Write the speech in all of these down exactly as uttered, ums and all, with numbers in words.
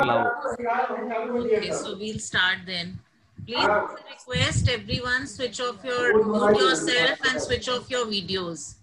allowed. Okay, so we'll start then. Please request everyone switch off your, mute yourself and switch off your videos.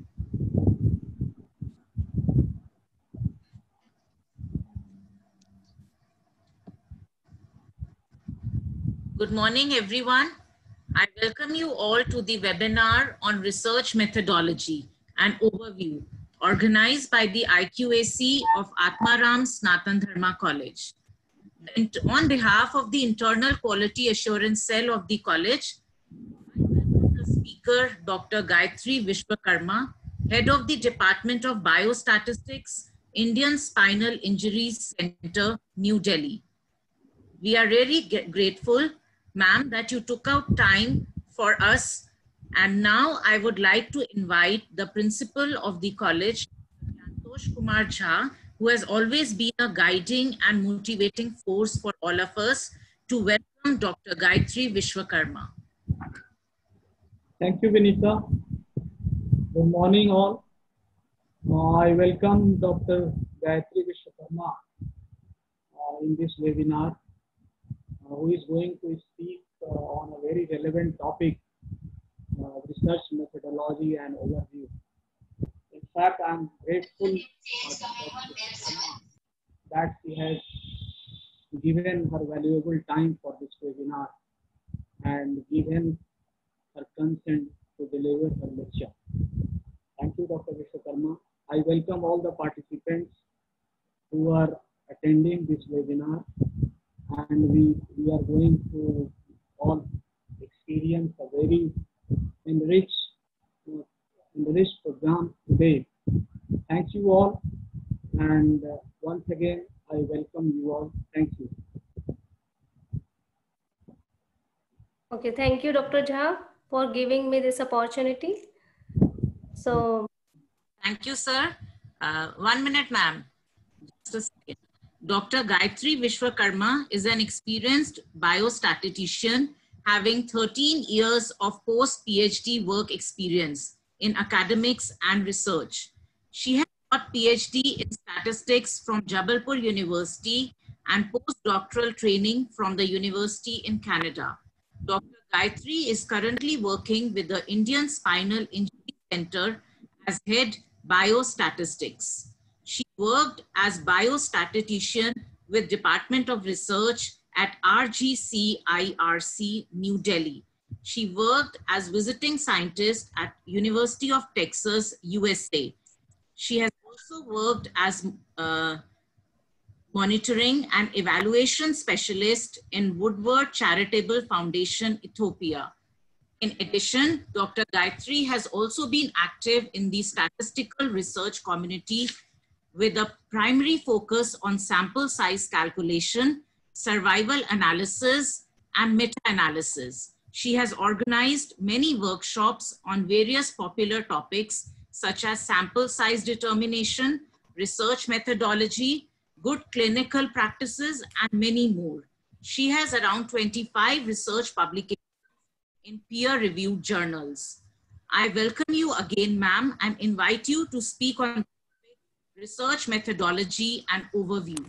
Good morning, everyone. I welcome you all to the webinar on research methodology and overview organized by the I Q A C of Atmaram Sanatan Dharma College. And on behalf of the Internal Quality Assurance Cell of the college, I welcome the speaker, Doctor Gayatri Vishwakarma, Head of the Department of Biostatistics, Indian Spinal Injuries Center, New Delhi. We are really grateful, ma'am, that you took out time for us. And now I would like to invite the principal of the college, Santosh Kumar Jha, who has always been a guiding and motivating force for all of us, to welcome Doctor Gayatri Vishwakarma. Thank you, Vinita. Good morning, all. Uh, I welcome Doctor Gayatri Vishwakarma uh, in this webinar, uh, who is going to speak uh, on a very relevant topic, uh, research methodology and overview. In fact, I am grateful uh, to Doctor Vishwakarma that she has given her valuable time for this webinar and given her consent to deliver her lecture. Thank you, Doctor Vishwakarma. I welcome all the participants who are attending this webinar, and we, we are going to all experience a very enriched, uh, enriched program today. Thank you all, and uh, once again, I welcome you all. Thank you. Okay, thank you, Doctor Jha, for giving me this opportunity. So, thank you, sir. Uh, one minute, ma'am. Just a second. Doctor Gayatri Vishwakarma is an experienced biostatistician having thirteen years of post-PhD work experience in academics and research. She has got PhD in statistics from Jabalpur University and postdoctoral training from the University in Canada. Doctor Gayatri is currently working with the Indian Spinal Injury Center as head biostatistics. She worked as biostatistician with Department of Research at R G C I R C, New Delhi. She worked as visiting scientist at University of Texas, U S A. She has also worked as uh, monitoring and evaluation specialist in Woodward Charitable Foundation, Ethiopia. In addition, Doctor Gayatri has also been active in the statistical research community with a primary focus on sample size calculation, survival analysis, and meta-analysis. She has organized many workshops on various popular topics such as sample size determination, research methodology, good clinical practices, and many more. She has around twenty-five research publications in peer-reviewed journals. I welcome you again, ma'am, and invite you to speak on research methodology and overview.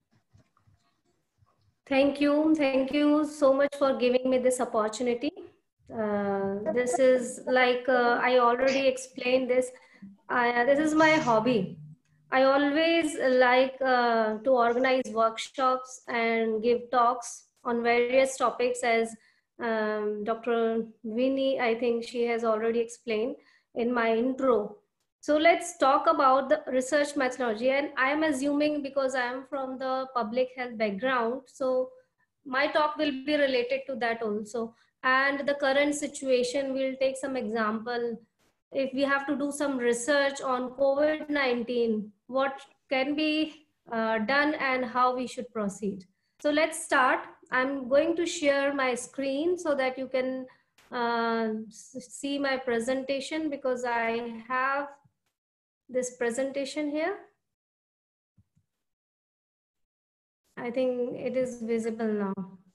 thank you. Thank you so much for giving me this opportunity. Uh, this is like, uh, I already explained this. Uh, this is my hobby. I always like uh, to organize workshops and give talks on various topics, as um, Doctor Vinny, I think she has already explained in my intro. So let's talk about the research methodology. And I'm assuming, because I'm from the public health background, so my talk will be related to that also. And the current situation, we'll take some example. If we have to do some research on COVID nineteen, what can be uh, done and how we should proceed. So let's start. I'm going to share my screen so that you can uh, see my presentation, because I have this presentation here. I think it is visible now.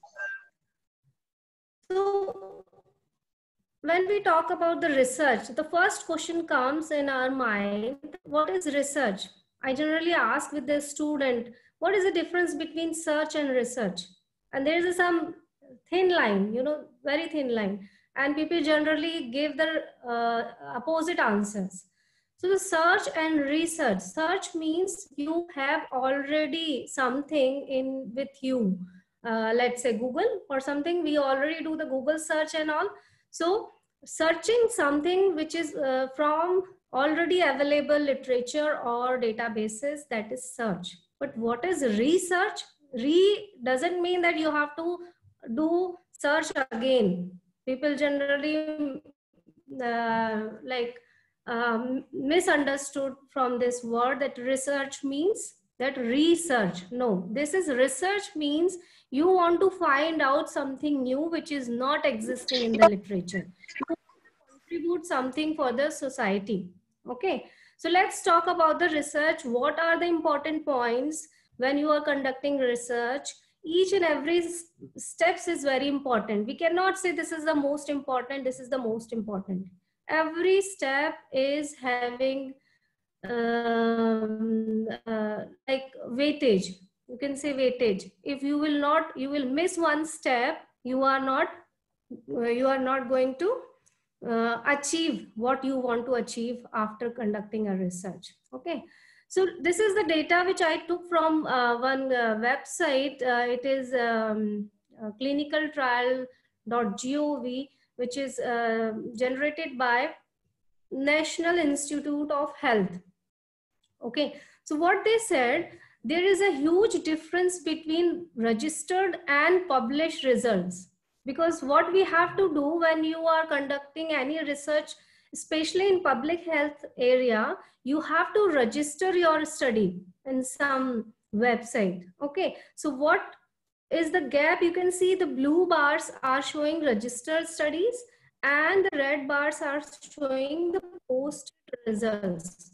So when we talk about the research, the first question comes in our mind, what is research? I generally ask with the student, what is the difference between search and research? And there is some thin line, you know, very thin line. And people generally give the uh, opposite answers. So the search and research, search means you have already something in with you. Uh, let's say Google or something, we already do the Google search and all. So searching something which is uh, from already available literature or databases, that is search. But what is research? Re doesn't mean that you have to do search again. People generally uh, like um, misunderstood from this word that research means that research. No, this is research means you want to find out something new which is not existing in the literature. You contribute something for the society. Okay, so let's talk about the research. What are the important points when you are conducting research? Each and every steps is very important. We cannot say this is the most important, this is the most important. Every step is having um, uh, like weightage. You can say weightage. If you will not, you will miss one step, you are not, you are not going to uh, achieve what you want to achieve after conducting a research. Okay. So this is the data which I took from uh, one uh, website. Uh, it is um, uh, clinical trial dot gov, which is uh, generated by National Institute of Health. Okay, so what they said, there is a huge difference between registered and published results. Because what we have to do when you are conducting any research, especially in public health area, you have to register your study in some website. Okay, so what is the gap? You can see the blue bars are showing registered studies and the red bars are showing the post results.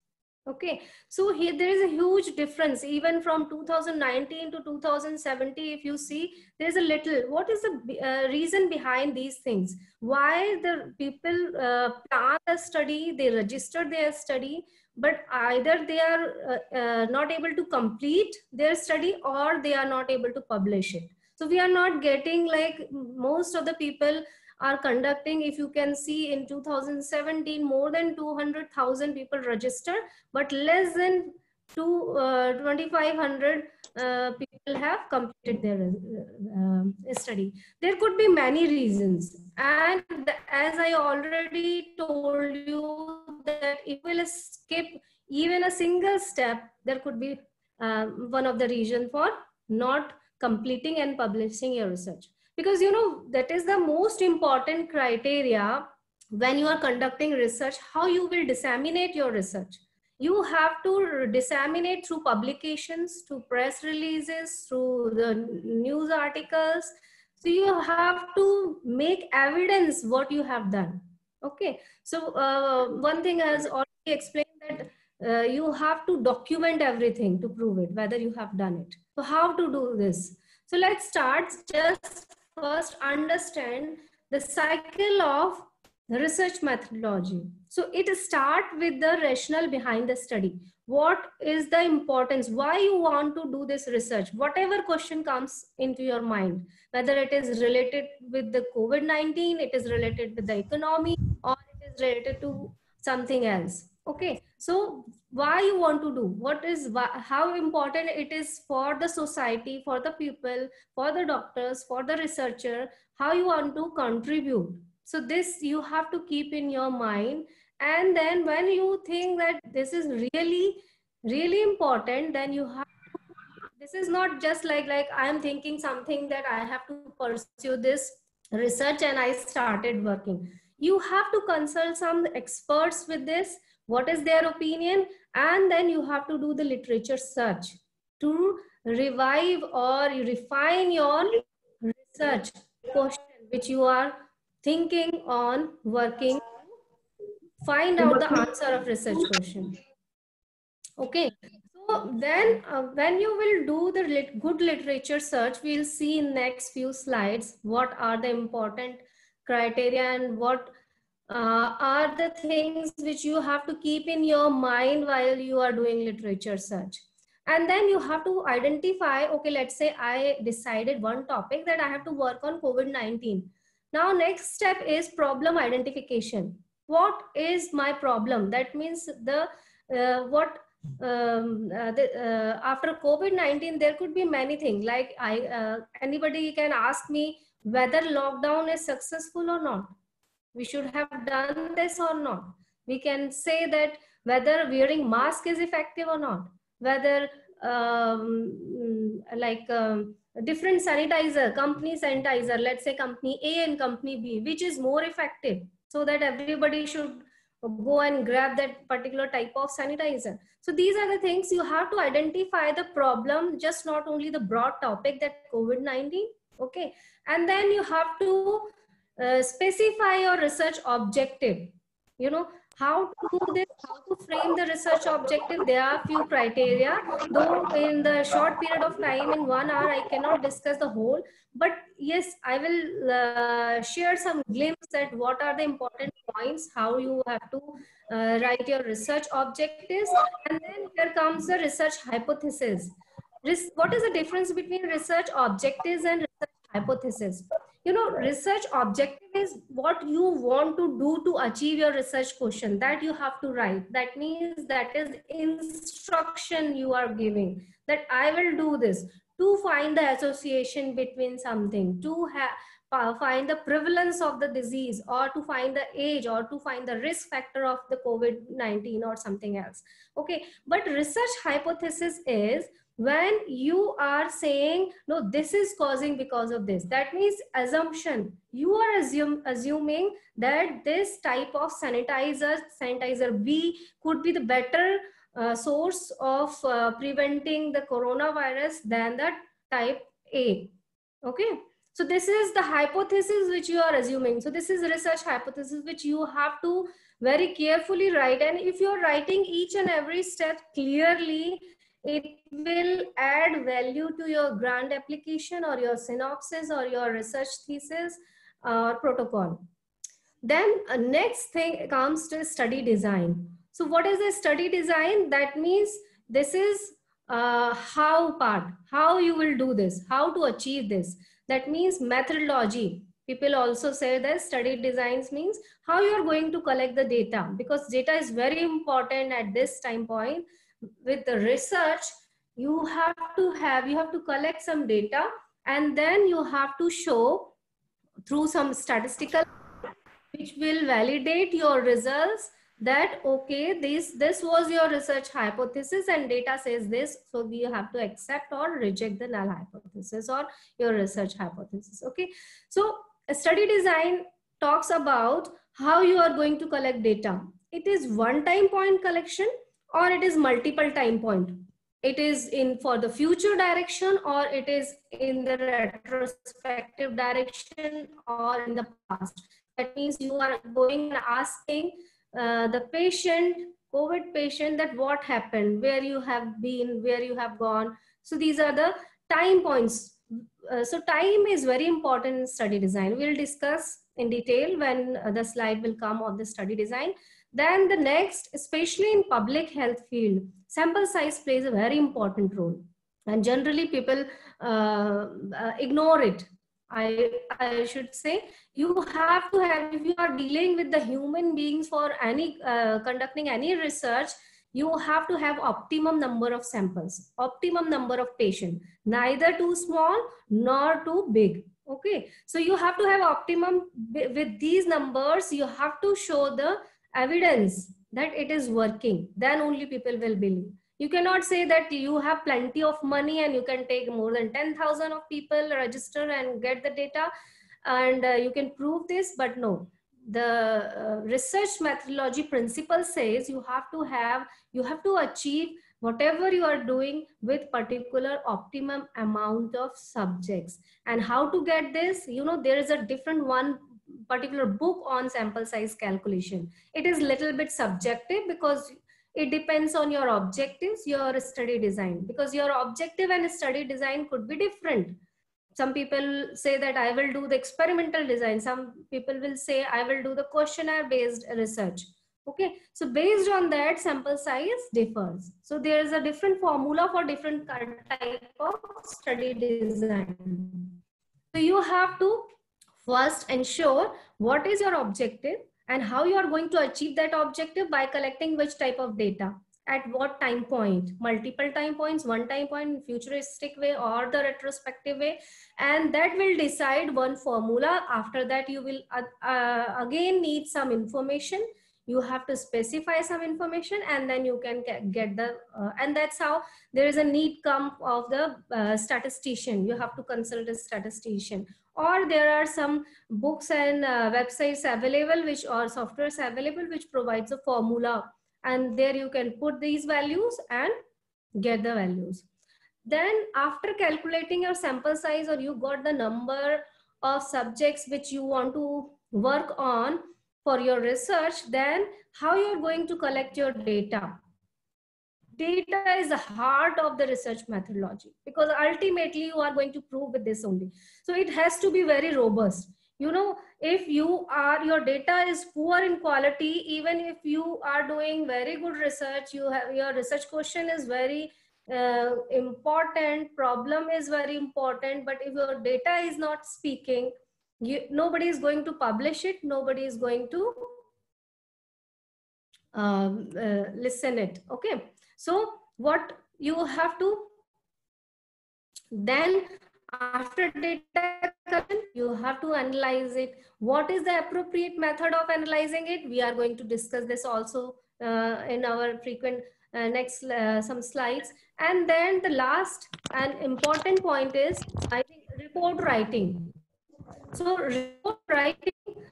Okay, so here there is a huge difference even from two thousand nineteen to two thousand seventeen. If you see, there's a little. What is the uh, reason behind these things? Why the people uh, plan a study, they register their study, but either they are uh, uh, not able to complete their study or they are not able to publish it. So we are not getting, like most of the people are conducting. If you can see in two thousand seventeen, more than two hundred thousand people registered, but less than two, uh, twenty-five hundred uh, people have completed their uh, study. There could be many reasons. And as I already told you that if we will skip even a single step, there could be uh, one of the reasons for not completing and publishing your research. Because, you know, that is the most important criteria when you are conducting research, how you will disseminate your research. You have to disseminate through publications, through press releases, through the news articles. So you have to make evidence what you have done. Okay. So uh, one thing I has already explained that uh, you have to document everything to prove it, whether you have done it. So how to do this? So let's start. Just first understand the cycle of research methodology. So it starts with the rationale behind the study. What is the importance? Why you want to do this research? Whatever question comes into your mind, whether it is related with the COVID nineteen, it is related with the economy, or it is related to something else. Okay, so why you want to do? What is, how important it is for the society, for the people, for the doctors, for the researcher, how you want to contribute. So this you have to keep in your mind. And then when you think that this is really, really important, then you have to, this is not just like, like I am thinking something that I have to pursue this research and I started working. You have to consult some experts with this. What is their opinion? And then you have to do the literature search to revive or refine your research question, which you are thinking on working, find out the answer of research question. Okay. So then uh, when you will do the lit good literature search, we'll see in next few slides what are the important criteria and what Uh, are the things which you have to keep in your mind while you are doing literature search. And then you have to identify, okay, let's say I decided one topic that I have to work on COVID nineteen. Now, next step is problem identification. What is my problem? That means the, uh, what, um, uh, the, uh, after COVID nineteen, there could be many things like I, uh, anybody can ask me whether lockdown is successful or not. We should have done this or not. We can say that whether wearing mask is effective or not, whether um, like um, different sanitizer, company sanitizer, let's say company A and company B, which is more effective, so that everybody should go and grab that particular type of sanitizer. So these are the things you have to identify the problem, just not only the broad topic that COVID nineteen, okay? And then you have to uh, specify your research objective. You know, how to do this, how to frame the research objective. There are a few criteria, though in the short period of time, in one hour, I cannot discuss the whole, but yes, I will uh, share some glimpse at what are the important points, how you have to uh, write your research objectives. And then here comes the research hypothesis. Res what is the difference between research objectives and research hypothesis? You know, research objective is what you want to do to achieve your research question, that you have to write. That means that is instruction you are giving, that I will do this to find the association between something, to have find the prevalence of the disease, or to find the age, or to find the risk factor of the COVID nineteen or something else. Okay, but research hypothesis is when you are saying, no, this is causing because of this. That means assumption. You are assume, assuming that this type of sanitizer, sanitizer B, could be the better uh, source of uh, preventing the coronavirus than the type A. Okay. So this is the hypothesis which you are assuming. So this is research hypothesis which you have to very carefully write. And if you are writing each and every step clearly, it will add value to your grant application or your synopsis or your research thesis or uh, protocol. Then uh, next thing comes to study design. So what is the study design? That means this is uh, how part, how you will do this, how to achieve this. That means methodology. People also say that study designs means how you are going to collect the data, because data is very important at this time point. With the research, you have to have, you have to collect some data, and then you have to show through some statistical, which will validate your results that, okay, this, this was your research hypothesis and data says this. So we have to accept or reject the null hypothesis or your research hypothesis. Okay. So a study design talks about how you are going to collect data. It is one time point collection, or it is multiple time point. It is in for the future direction, or it is in the retrospective direction, or in the past. That means you are going and asking uh, the patient, COVID patient, that what happened, where you have been, where you have gone. So these are the time points. Uh, so time is very important in study design. We'll discuss in detail when uh, the slide will come on the study design. Then the next, especially in public health field, sample size plays a very important role. And generally people uh, uh, ignore it. I, I should say, you have to have, if you are dealing with the human beings for any, uh, conducting any research, you have to have optimum number of samples, optimum number of patients, neither too small nor too big. Okay. So you have to have optimum. With these numbers, you have to show the evidence that it is working, then only people will believe. You cannot say that you have plenty of money and you can take more than ten thousand of people register and get the data and uh, you can prove this, but no. The uh, research methodology principle says you have to have, you have to achieve whatever you are doing with particular optimum amount of subjects. And how to get this? You know, there is a different one particular book on sample size calculation. It is little bit subjective because it depends on your objectives, your study design, because your objective and study design could be different. Some people say that I will do the experimental design. Some people will say I will do the questionnaire based research. Okay, so based on that, sample size differs. So there is a different formula for different type of study design. So you have to first ensure what is your objective and how you are going to achieve that objective by collecting which type of data at what time point, multiple time points, one time point, futuristic way or the retrospective way, and that will decide one formula. After that you will uh, uh, again need some information. You have to specify some information and then you can get the uh, and that's how there is a need come of the uh, statistician. You have to consult a statistician, or there are some books and uh, websites available which or softwares available which provides a formula, and there you can put these values and get the values. Then after calculating your sample size, or you got the number of subjects which you want to work on for your research, then how you're going to collect your data. Data is the heart of the research methodology, because ultimately you are going to prove with this only. So it has to be very robust. You know, if you are, your data is poor in quality, even if you are doing very good research, you have your research question is very uh, important, problem is very important, but if your data is not speaking, you, nobody is going to publish it, nobody is going to um, uh, listen it. Okay, so what you have to then, after data collection, you have to analyze it. What is the appropriate method of analyzing it? We are going to discuss this also uh, in our frequent uh, next uh, some slides. And then the last and important point is, I think, report writing. So report writing,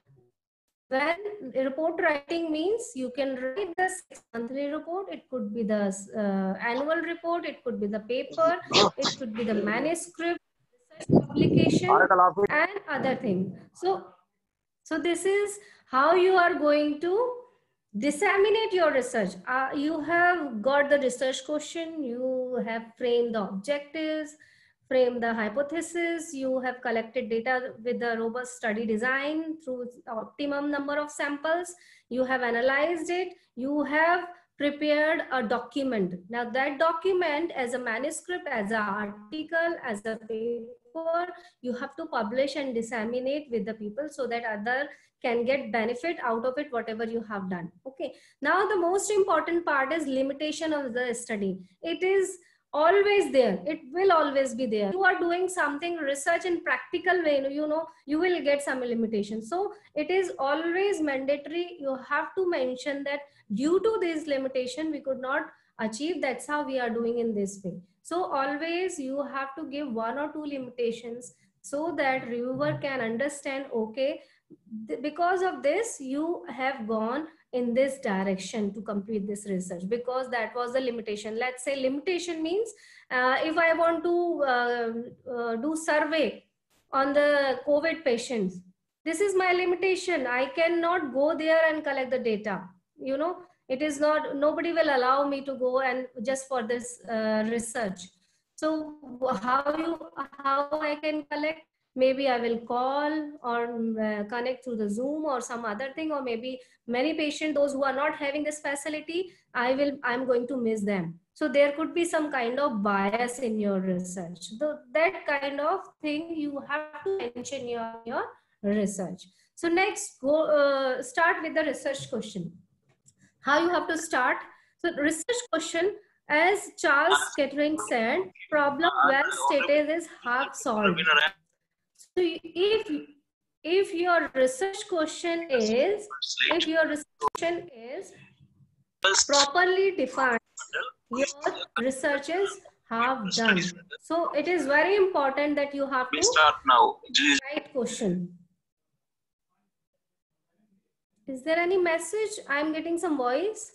when report writing means you can write the six monthly report. It could be the uh, annual report. It could be the paper. It could be the manuscript, publication, and other thing. So, so this is how you are going to disseminate your research. Uh, you have got the research question. You have framed the objectives, frame the hypothesis, you have collected data with the robust study design through optimum number of samples, you have analyzed it, you have prepared a document. Now that document, as a manuscript, as an article, as a paper, you have to publish and disseminate with the people so that other can get benefit out of it, whatever you have done. Okay, now the most important part is limitation of the study. It is always there, it will always be there. You are doing something research in practical way, you know, you will get some limitations. So it is always mandatory, you have to mention that due to this limitation we could not achieve, that's how we are doing in this way. So always you have to give one or two limitations so that reviewer can understand, okay, because of this you have gone in this direction to complete this research, because that was the limitation. Let's say limitation means uh, if I want to uh, uh, do survey on the COVID patients, this is my limitation. I cannot go there and collect the data. You know, it is not, nobody will allow me to go and just for this uh, research. So how you, how I can collect? Maybe I will call or uh, connect through the Zoom or some other thing, or maybe many patients, those who are not having this facility, I will, I'm going to miss them. So there could be some kind of bias in your research. So that kind of thing you have to mention in your, your research. So next, go uh, start with the research question. How you have to start? So research question, as Charles Kettering said, problem well stated is half solved. So if if your research question is if your research question is properly defined, your research is half done. So it is very important that you have to start now. Right question. Is there any message? I'm getting some voice.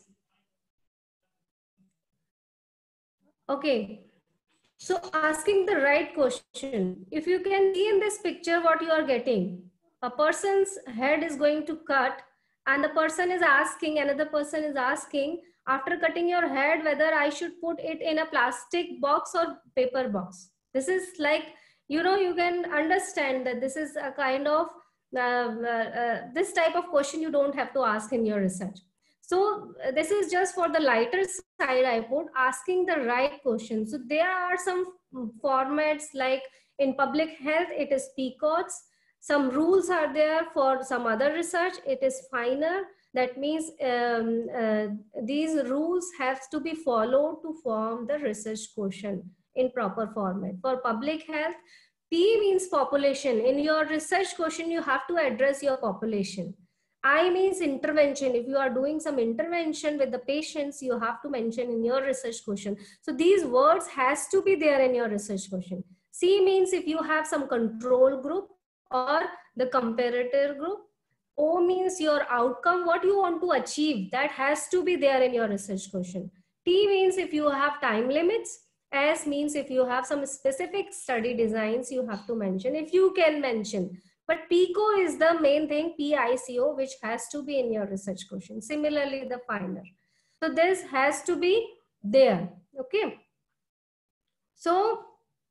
Okay. So asking the right question. If you can see in this picture what you are getting, a person's head is going to cut and the person is asking, another person is asking, after cutting your head, whether I should put it in a plastic box or paper box. This is like, you know, you can understand that this is a kind of, uh, uh, uh, this type of question you don't have to ask in your research. So uh, this is just for the lighter side I put, asking the right question. So there are some formats like in public health, it is P COTS. Some rules are there for some other research, it is finer. That means um, uh, these rules have to be followed to form the research question in proper format. For public health, P means population. In your research question, you have to address your population. I means intervention. If you are doing some intervention with the patients, you have to mention in your research question. So these words has to be there in your research question. C means if you have some control group or the comparator group. O means your outcome, what you want to achieve, that has to be there in your research question. T means if you have time limits. S means if you have some specific study designs, you have to mention, if you can mention. But PICO is the main thing, P I C O, which has to be in your research question. Similarly, the finer. So this has to be there, okay? So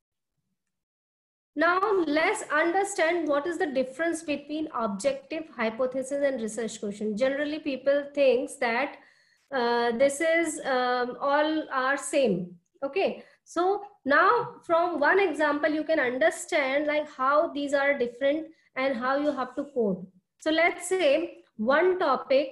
now let's understand what is the difference between objective, hypothesis, and research question. Generally, people think that uh, this is um, all are same. Okay, so now from one example, you can understand like how these are different and how you have to code. So let's say one topic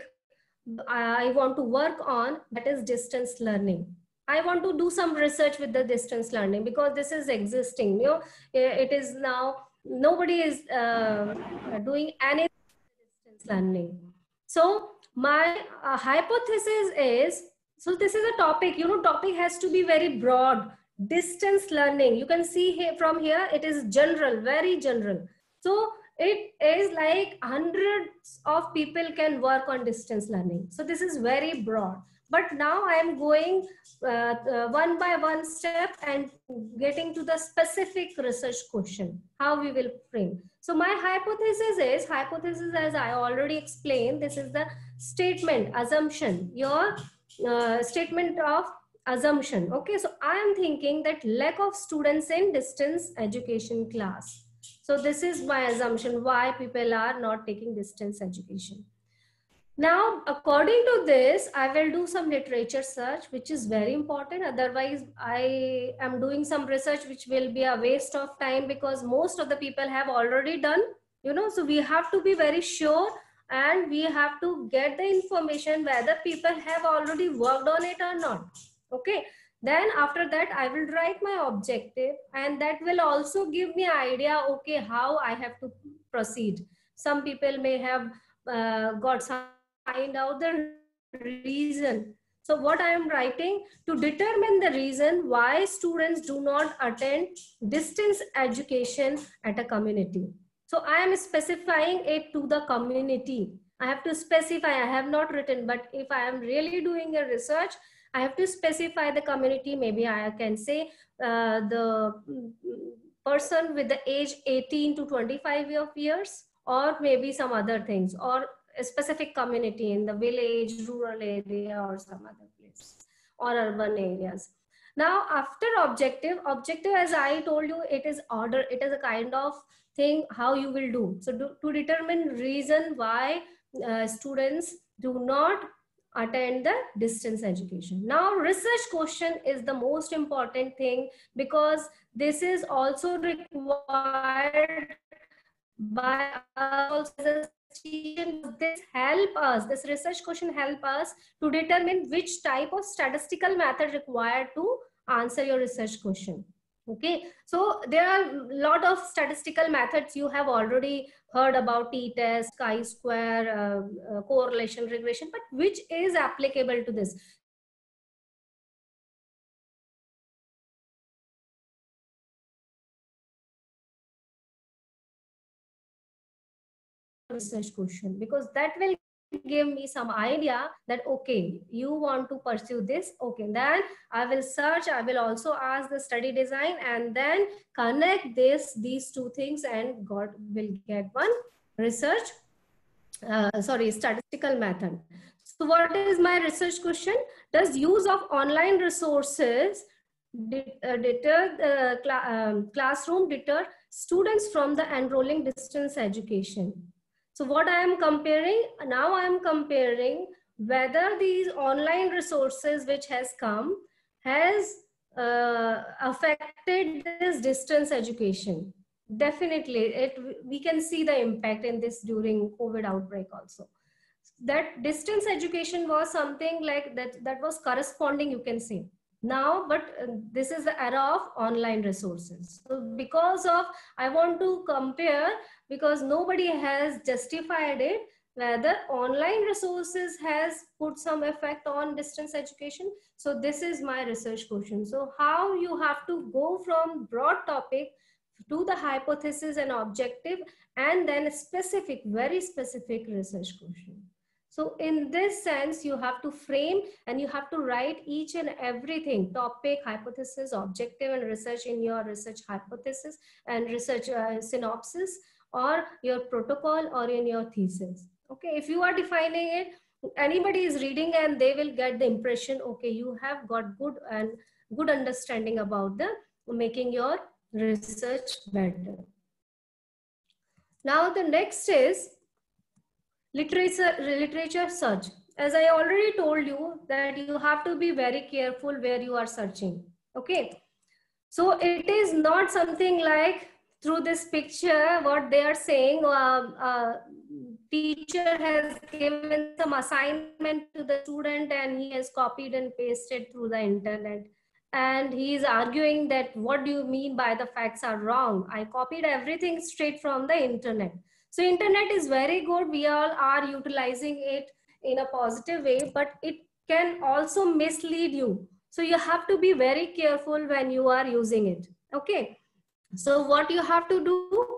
I want to work on, that is distance learning. I want to do some research with the distance learning because this is existing. You know, it is now, nobody is uh, doing any distance learning. So my uh, hypothesis is, so this is a topic, you know, topic has to be very broad. Distance learning, you can see here from here, it is general, very general. So it is like hundreds of people can work on distance learning. So this is very broad. But now I am going uh, uh, one by one step and getting to the specific research question, how we will frame. So my hypothesis is, hypothesis as I already explained, this is the statement, assumption, your uh, statement of assumption. Okay, so I am thinking that lack of students in distance education class. So this is my assumption, why people are not taking distance education. Now, according to this, I will do some literature search, which is very important. Otherwise, I am doing some research, which will be a waste of time because most of the people have already done, you know, so we have to be very sure and we have to get the information whether people have already worked on it or not. Okay. Then after that, I will write my objective and that will also give me an idea, okay, how I have to proceed. Some people may have uh, got some find out the reason. So what I am writing, to determine the reason why students do not attend distance education at a community. So I am specifying it to the community. I have to specify, I have not written, but if I am really doing a research, I have to specify the community. Maybe I can say uh, the person with the age eighteen to twenty-five years, or maybe some other things, or a specific community in the village, rural area, or some other place, or urban areas. Now, after objective, objective, as I told you, it is order, it is a kind of thing how you will do. So do, to determine reason why uh, students do not attend the distance education. Now, research question is the most important thing because this is also required by us as this help us, this research question help us to determine which type of statistical method required to answer your research question. Okay, so there are a lot of statistical methods you have already heard about, t-test, chi-square, uh, uh, correlation, regression, but which is applicable to this? Research question, because that will give me some idea that okay, you want to pursue this. Okay, then I will search, I will also ask the study design and then connect this these two things and God will get one research uh, sorry statistical method. So what is my research question? Does use of online resources deter the cl um, classroom deter students from the enrolling distance education? So what I am comparing, now I am comparing whether these online resources which has come has uh, affected this distance education. Definitely, it we can see the impact in this during COVID outbreak also. That distance education was something like that, that was corresponding, you can say. Now, but uh, this is the era of online resources. So because of, I want to compare, because nobody has justified it, whether online resources has put some effect on distance education. So this is my research question. So how you have to go from broad topic to the hypothesis and objective, and then a specific, very specific research question. So in this sense, you have to frame and you have to write each and everything, topic, hypothesis, objective, and research in your research hypothesis and research uh, synopsis, or your protocol, or in your thesis. Okay, if you are defining it, anybody is reading and they will get the impression, okay, you have got good and good understanding about the making your research better. Now the next is literature, literature search. As I already told you that you have to be very careful where you are searching. Okay, so it is not something like through this picture what they are saying, uh, uh, teacher has given some assignment to the student and he has copied and pasted through the internet, and he is arguing that what do you mean by the facts are wrong? I copied everything straight from the internet. So internet is very good. We all are utilizing it in a positive way, but it can also mislead you. So you have to be very careful when you are using it. Okay. So what you have to do,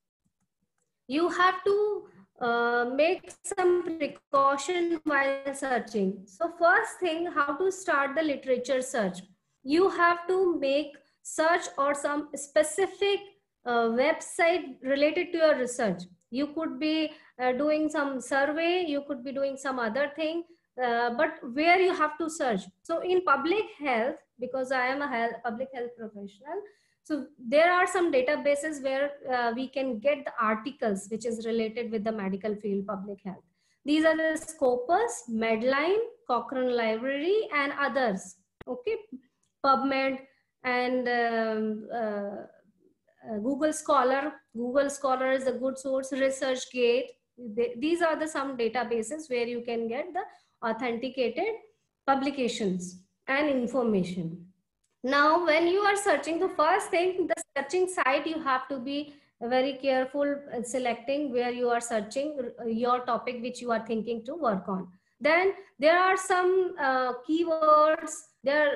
you have to uh, make some precaution while searching. So first thing, how to start the literature search. You have to make search or some specific uh, website related to your research. You could be uh, doing some survey, you could be doing some other thing, uh, but where you have to search. So in public health, because I am a health, public health professional, so there are some databases where uh, we can get the articles which is related with the medical field, public health. These are the Scopus, Medline, Cochrane Library, and others. Okay, PubMed and um, uh, Uh, Google Scholar. Google Scholar is a good source. ResearchGate. They, these are the some databases where you can get the authenticated publications and information. Now, when you are searching, the first thing, the searching site, you have to be very careful selecting where you are searching your topic which you are thinking to work on. Then there are some uh, keywords. There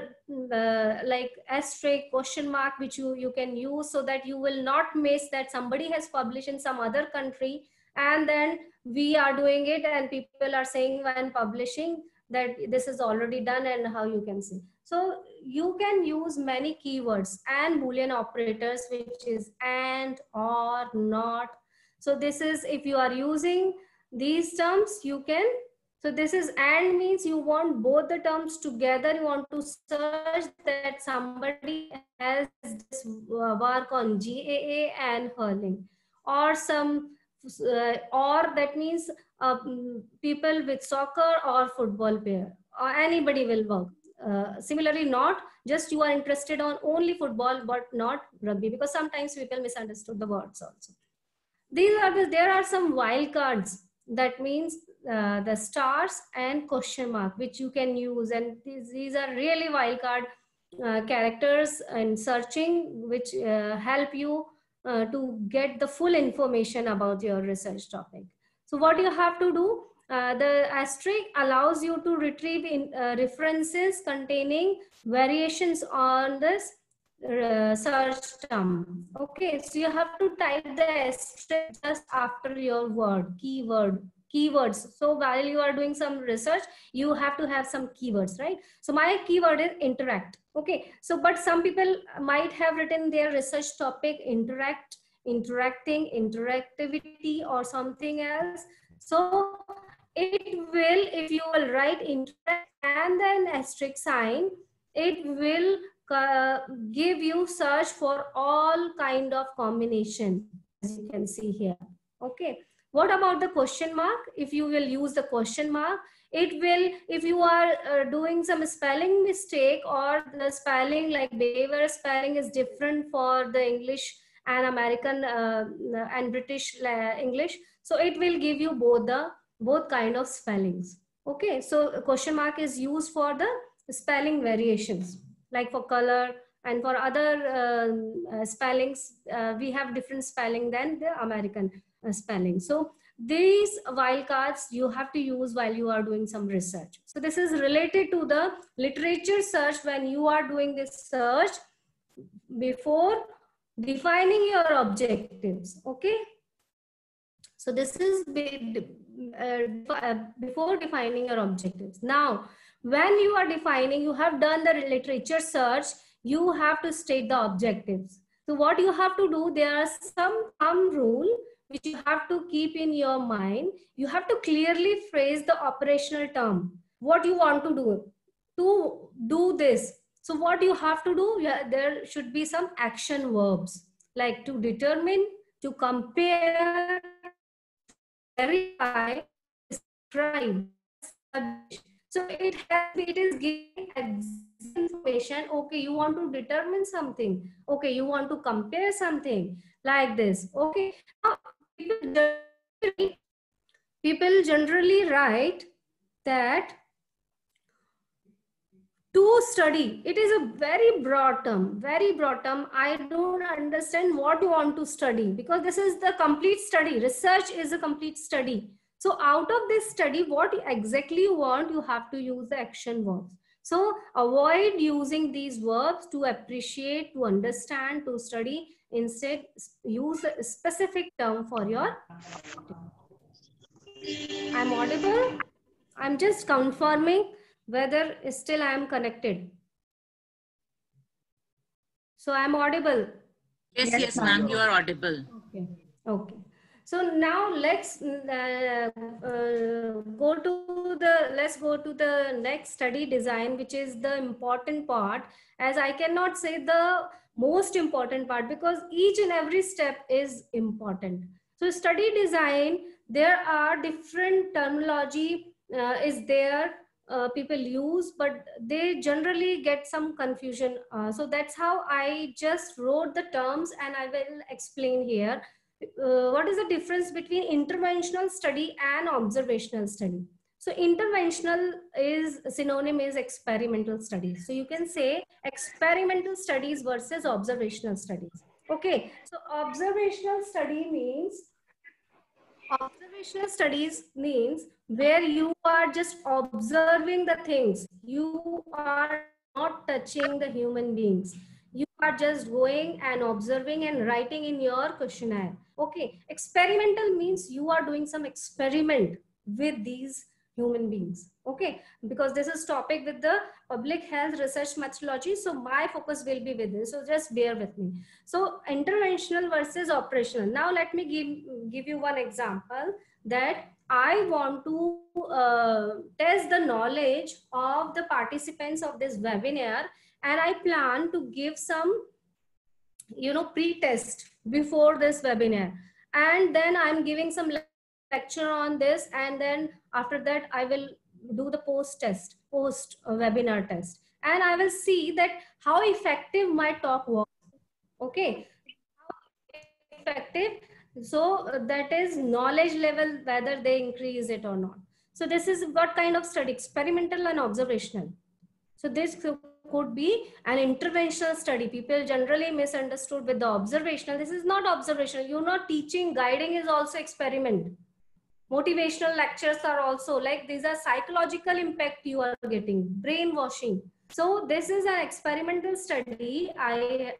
uh, like asterisk, question mark, which you, you can use so that you will not miss that somebody has published in some other country and then we are doing it and people are saying when publishing that this is already done and how you can see. So you can use many keywords and Boolean operators, which is and, or, not. So this is, if you are using these terms, you can. So this is and means you want both the terms together. You want to search that somebody has this work on G A A and hurling, or some, uh, or that means uh, people with soccer or football player, or anybody will work. Uh, similarly, not just you are interested on only football, but not rugby, because sometimes people misunderstood the words also. These are the, there are some wildcards. That means uh, the stars and question mark, which you can use. And these, these are really wildcard uh, characters in searching, which uh, help you uh, to get the full information about your research topic. So what you have to do, uh, the asterisk allows you to retrieve in, uh, references containing variations on this Uh, search term. Okay, so you have to type the asterisk just after your word, keyword, keywords. So while you are doing some research, you have to have some keywords, right? So my keyword is interact. Okay, so but some people might have written their research topic interact, interacting, interactivity, or something else. So it will, if you will write interact and then asterisk sign, it will Uh, give you search for all kind of combination, as you can see here. Okay, what about the question mark? If you will use the question mark, It will, if you are uh, doing some spelling mistake, or the spelling like behavior spelling is different for the English and American uh, and British uh, English, so it will give you both the both kind of spellings. Okay, so question mark is used for the spelling variations, like for color, and for other uh, uh, spellings, uh, we have different spelling than the American uh, spelling. So these wildcards you have to use while you are doing some research. So this is related to the literature search. When you are doing this search, before defining your objectives, okay? So this is uh, before defining your objectives. Now, when you are defining, you have done the literature search, you have to state the objectives. So what you have to do, there are some thumb rule which you have to keep in your mind. You have to clearly phrase the operational term, what you want to do to do this. So what you have to do, yeah, there should be some action verbs, like to determine, to compare, verify, describe. So it has, it is giving information. Okay, you want to determine something. Okay, you want to compare something, like this. Okay, now people generally, people generally write that to study. It is a very broad term, very broad term. I don't understand what you want to study, because this is the complete study. Research is a complete study. So out of this study, what exactly you want, you have to use the action verbs. So avoid using these verbs to appreciate, to understand, to study. Instead, use a specific term for your. I'm audible? I'm just confirming whether still I am connected. So I'm audible. Yes, yes, yes ma'am, you are audible. Okay. Okay. So now let's uh, uh, go to the let's go to the next study design, which is the important part, as I cannot say the most important part, because each and every step is important. So study design, there are different terminology uh, is there. Uh, people use, but they generally get some confusion. Uh, so that's how I just wrote the terms, and I will explain here. Uh, what is the difference between interventional study and observational study? So interventional is synonym is experimental studies. So you can say experimental studies versus observational studies. Okay, so observational study means observational studies means where you are just observing the things. You are not touching the human beings. You are just going and observing and writing in your questionnaire. Okay, experimental means you are doing some experiment with these human beings. Okay, because this is topic with the public health research methodology, so my focus will be with this, so just bear with me. So interventional versus operational. Now let me give give you one example, that I want to uh, test the knowledge of the participants of this webinar, and I plan to give some, you know, pre-test before this webinar, and then I'm giving some lecture on this, and then after that I will do the post test, post webinar test, and I will see that how effective my talk was. Okay, how effective. So that is knowledge level, whether they increase it or not. So this is what kind of study, experimental and observational. So this could be an interventional study. People generally misunderstood with the observational. This is not observational. You're not teaching, guiding is also experiment. Motivational lectures are also like, these are psychological impact you are getting, brainwashing. So this is an experimental study. I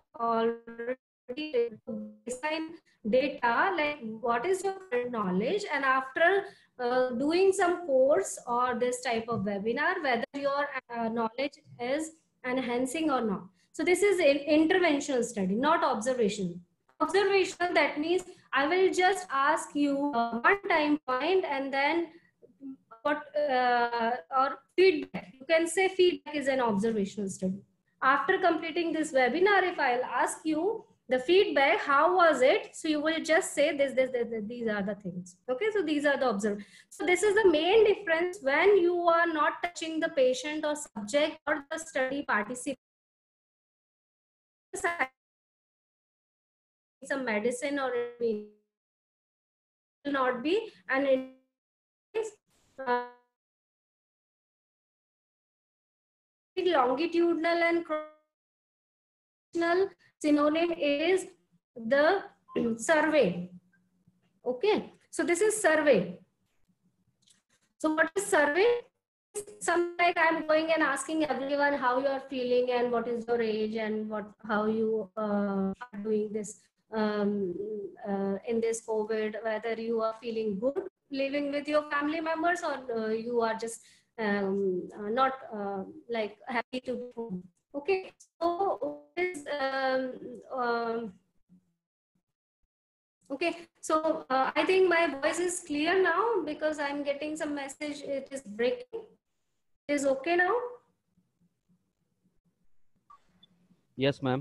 already design data, like what is your current knowledge, and after uh, doing some course or this type of webinar, whether your uh, knowledge is enhancing or not. So this is an interventional study, not observation. Observational, that means I will just ask you uh, one time point, and then what uh, or feedback. You can say feedback is an observational study. After completing this webinar, if I'll ask you The feedback, how was it? So you will just say this, this, this, this these are the things. Okay, so these are the observed. So this is the main difference when you are not touching the patient or subject or the study participant. Some medicine or it will not be, and it is uh, longitudinal and cross-sectional synonym is the survey. Okay, so this is survey. So what is survey? Something like I'm going and asking everyone how you are feeling and what is your age and what how you uh, are doing this um, uh, in this COVID, whether you are feeling good living with your family members or uh, you are just um, uh, not uh, like happy to be home. Okay, so is um, um, okay, so uh, I think my voice is clear now because I'm getting some message. It is breaking. It is okay now? Yes, ma'am.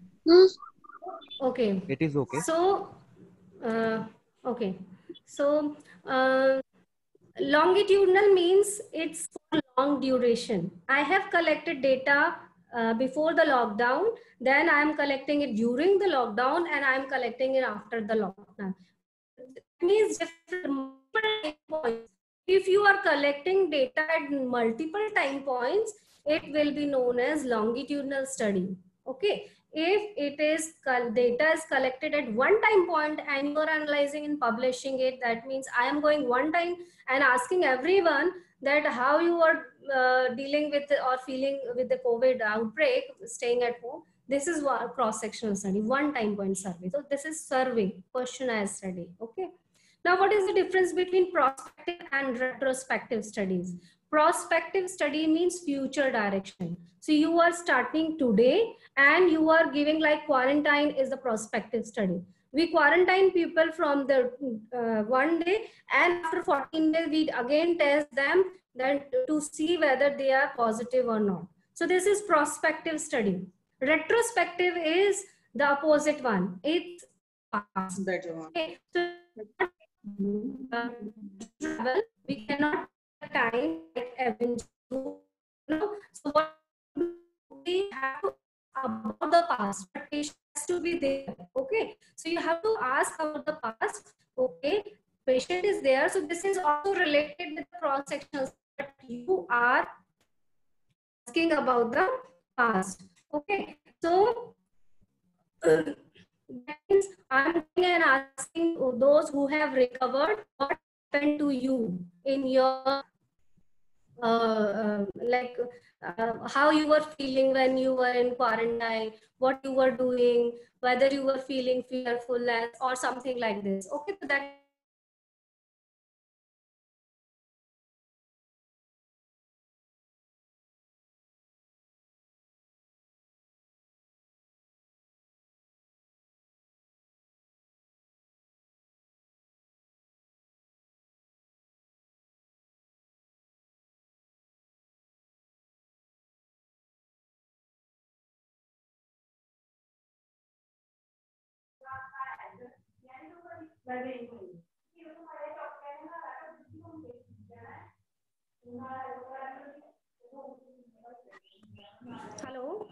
Okay. It is okay. So, uh, okay. So, uh, longitudinal means it's for long duration. I have collected data uh, before the lockdown, then I am collecting it during the lockdown, and I am collecting it after the lockdown. That means different time points. If you are collecting data at multiple time points, it will be known as longitudinal study. Okay. If it is data is collected at one time point and you are analyzing and publishing it, that means I am going one time and asking everyone that how you are uh, dealing with or feeling with the COVID outbreak, staying at home. This is what cross-sectional study, one time point survey. So this is survey, questionnaire study. Okay. Now, what is the difference between prospective and retrospective studies? Prospective study means future direction. So you are starting today and you are giving like quarantine is the prospective study. We quarantine people from the uh, one day, and after fourteen days, we again test them then to see whether they are positive or not. So this is prospective study. Retrospective is the opposite one. It's past. Okay. So, uh, travel, we cannot time like Avengers. You know, so what we have to about the past, but patient has to be there. Okay, so you have to ask about the past. Okay, patient is there, so this is also related with the cross sections that you are asking about the past. Okay, so uh, that means I'm going and asking those who have recovered what happened to you in your uh, uh, like uh, how you were feeling when you were in quarantine, what you were doing, whether you were feeling fearful or something like this. Okay, so that hello.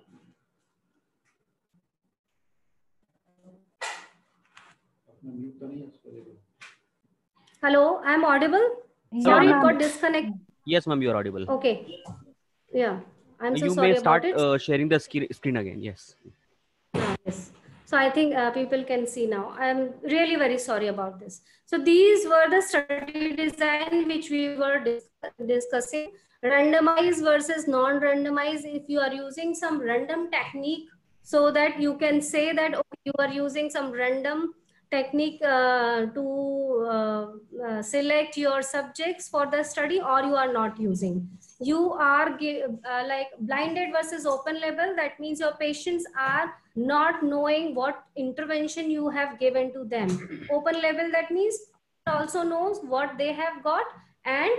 Hello, I'm audible. Sorry, it got disconnected. Yes, ma'am, you are audible. Okay. Yeah, I'm so you sorry may start about it. uh, sharing the screen again. Yes. Yes. So I think uh, people can see now. I'm really very sorry about this. So these were the study design which we were dis discussing. Randomized versus non-randomized. If you are using some random technique, so that you can say that okay, you are using some random technique uh, to uh, uh, select your subjects for the study, or you are not using. You are uh, like blinded versus open label. That means your patients are not knowing what intervention you have given to them. Open label, that means also knows what they have got, and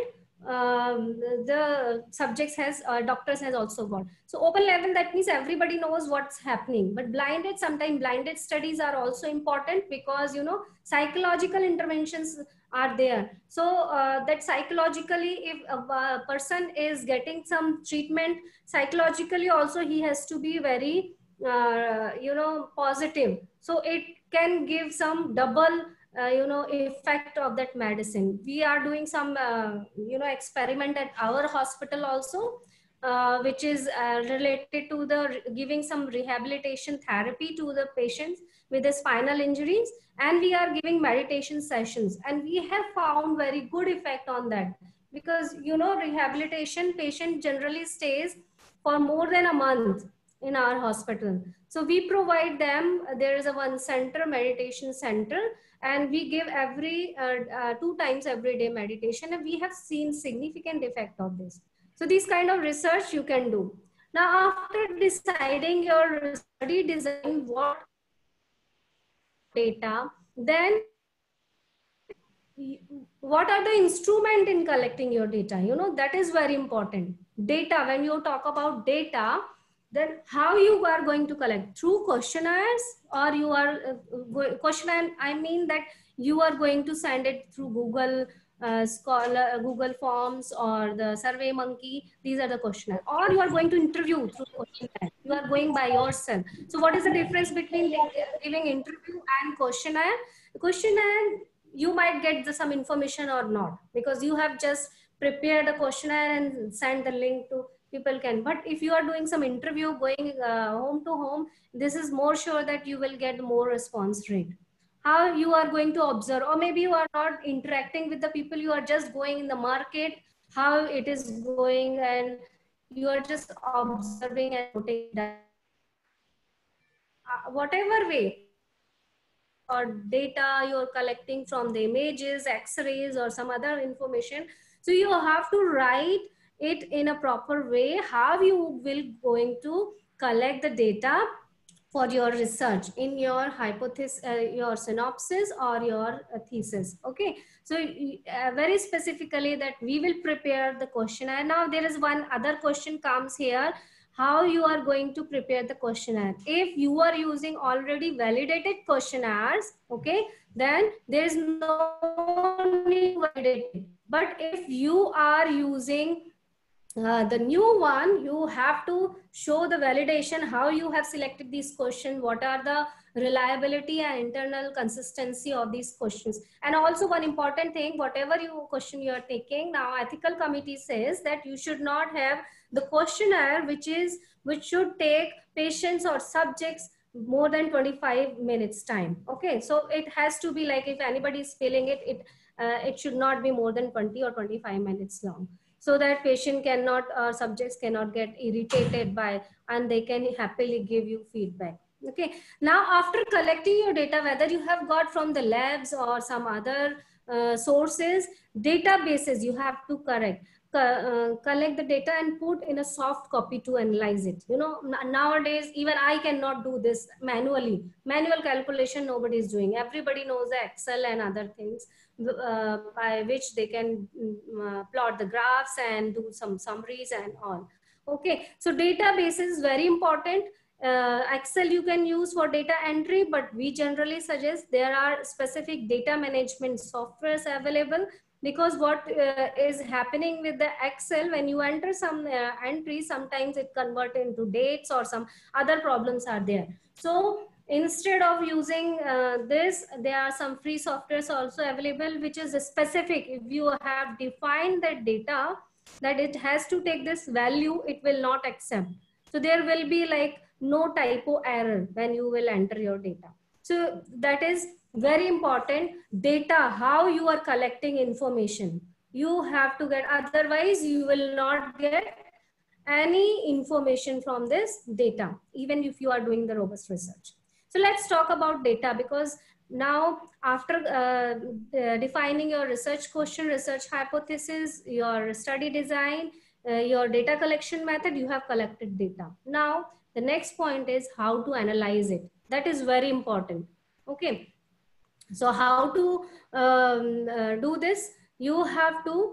um, the subjects has uh, doctors has also got. So open level, that means everybody knows what's happening. But blinded, sometimes blinded studies are also important, because you know psychological interventions are there. So uh, that psychologically, if a, a person is getting some treatment, psychologically also he has to be very uh, you know positive. So it can give some double uh, you know effect of that medicine. We are doing some uh, you know experiment at our hospital also, uh, which is uh, related to the giving some rehabilitation therapy to the patients with the spinal injuries, and we are giving meditation sessions, and we have found very good effect on that. Because you know rehabilitation patient generally stays for more than a month in our hospital. So we provide them, there is a one center, meditation center, and we give every uh, uh, two times every day meditation, and we have seen significant effect of this. So this kind of research you can do. Now after deciding your study design, what data, then what are the instrument in collecting your data? You know, that is very important. Data, when you talk about data, then how you are going to collect? Through questionnaires, or you are uh, questionnaire, I mean that you are going to send it through Google uh, Scholar, Google Forms, or the Survey Monkey. These are the questionnaire. Or you are going to interview through questionnaire. You are going by yourself. So what is the difference between giving interview and questionnaire? Questionnaire, you might get the, some information or not, because you have just prepared a questionnaire and send the link to people can. But if you are doing some interview, going uh, home to home, this is more sure that you will get more response rate. How you are going to observe, or maybe you are not interacting with the people, you are just going in the market, how it is going, and you are just observing and noting that. Uh, whatever way, or data you're collecting from the images, x-rays, or some other information. So you have to write it in a proper way, how you will going to collect the data for your research in your hypothesis, uh, your synopsis, or your uh, thesis. Okay, so uh, very specifically that we will prepare the questionnaire. Now there is one other question comes here, how you are going to prepare the questionnaire. If you are using already validated questionnaires, okay, then there is no need to validate it. But if you are using Uh, the new one, you have to show the validation, how you have selected these questions, what are the reliability and internal consistency of these questions. And also one important thing, whatever you question you are taking, now ethical committee says that you should not have the questionnaire which is which should take patients or subjects more than twenty-five minutes time. Okay, so it has to be like, if anybody is filling it, it uh, it should not be more than twenty or twenty-five minutes long, so that patient cannot, uh, subjects cannot get irritated by, and they can happily give you feedback. Okay, now after collecting your data, whether you have got from the labs or some other uh, sources, databases you have to correct. Uh, collect the data and put in a soft copy to analyze it. You know, nowadays even I cannot do this manually. Manual calculation nobody is doing. Everybody knows the Excel and other things uh, by which they can uh, plot the graphs and do some summaries and all. Okay, so database is very important. uh, Excel you can use for data entry, but we generally suggest there are specific data management softwares available. Because what uh, is happening with the Excel, when you enter some uh, entries, sometimes it convert into dates or some other problems are there. So instead of using uh, this, there are some free softwares also available, which is specific. If you have defined that data that it has to take this value, it will not accept. So there will be like no typo error when you will enter your data. So that is very important. Data, how you are collecting information, you have to get, otherwise you will not get any information from this data, even if you are doing the robust research. So let's talk about data, because now after uh, defining your research question, research hypothesis, your study design, uh, your data collection method, you have collected data. Now the next point is how to analyze it. That is very important. Okay, so how to um, uh, do this? You have to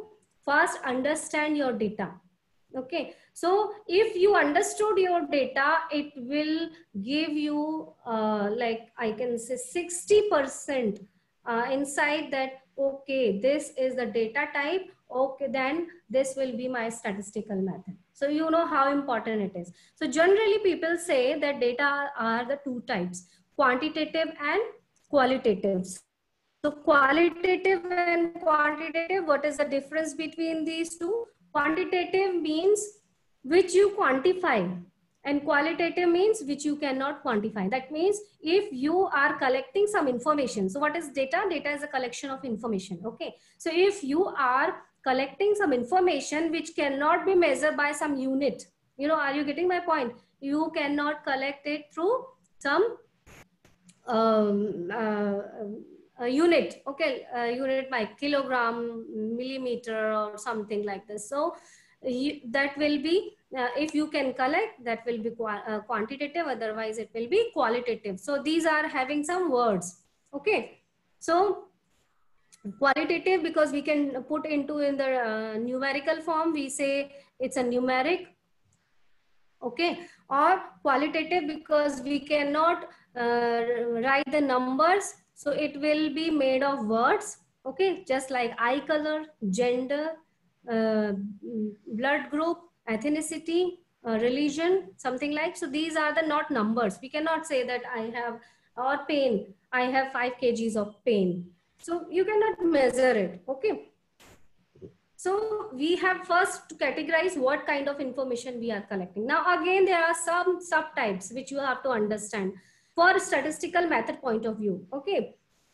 first understand your data. Okay, so if you understood your data, it will give you uh, like I can say sixty percent uh, insight that, okay, this is the data type. Okay, then this will be my statistical method. So you know how important it is. So generally people say that data are the two types, quantitative and qualitative. So qualitative and quantitative, what is the difference between these two? Quantitative means which you quantify, and qualitative means which you cannot quantify. That means if you are collecting some information. So what is data? Data is a collection of information. Okay. So if you are collecting some information which cannot be measured by some unit, you know, are you getting my point? You cannot collect it through some um, uh, a unit, okay, a unit by kilogram, millimeter, or something like this. So you, that will be, uh, if you can collect, that will be qu uh, quantitative, otherwise it will be qualitative. So these are having some words, okay. So qualitative, because we can put into in the uh, numerical form, we say it's a numeric, okay, or qualitative because we cannot uh, write the numbers, so it will be made of words, okay, just like eye color, gender, uh, blood group, ethnicity, uh, religion, something like. So these are the not numbers. We cannot say that I have, or pain, I have five kgs of pain. So you cannot measure it, okay. So we have first to categorize what kind of information we are collecting. Now again, there are some subtypes which you have to understand for a statistical method point of view. Okay.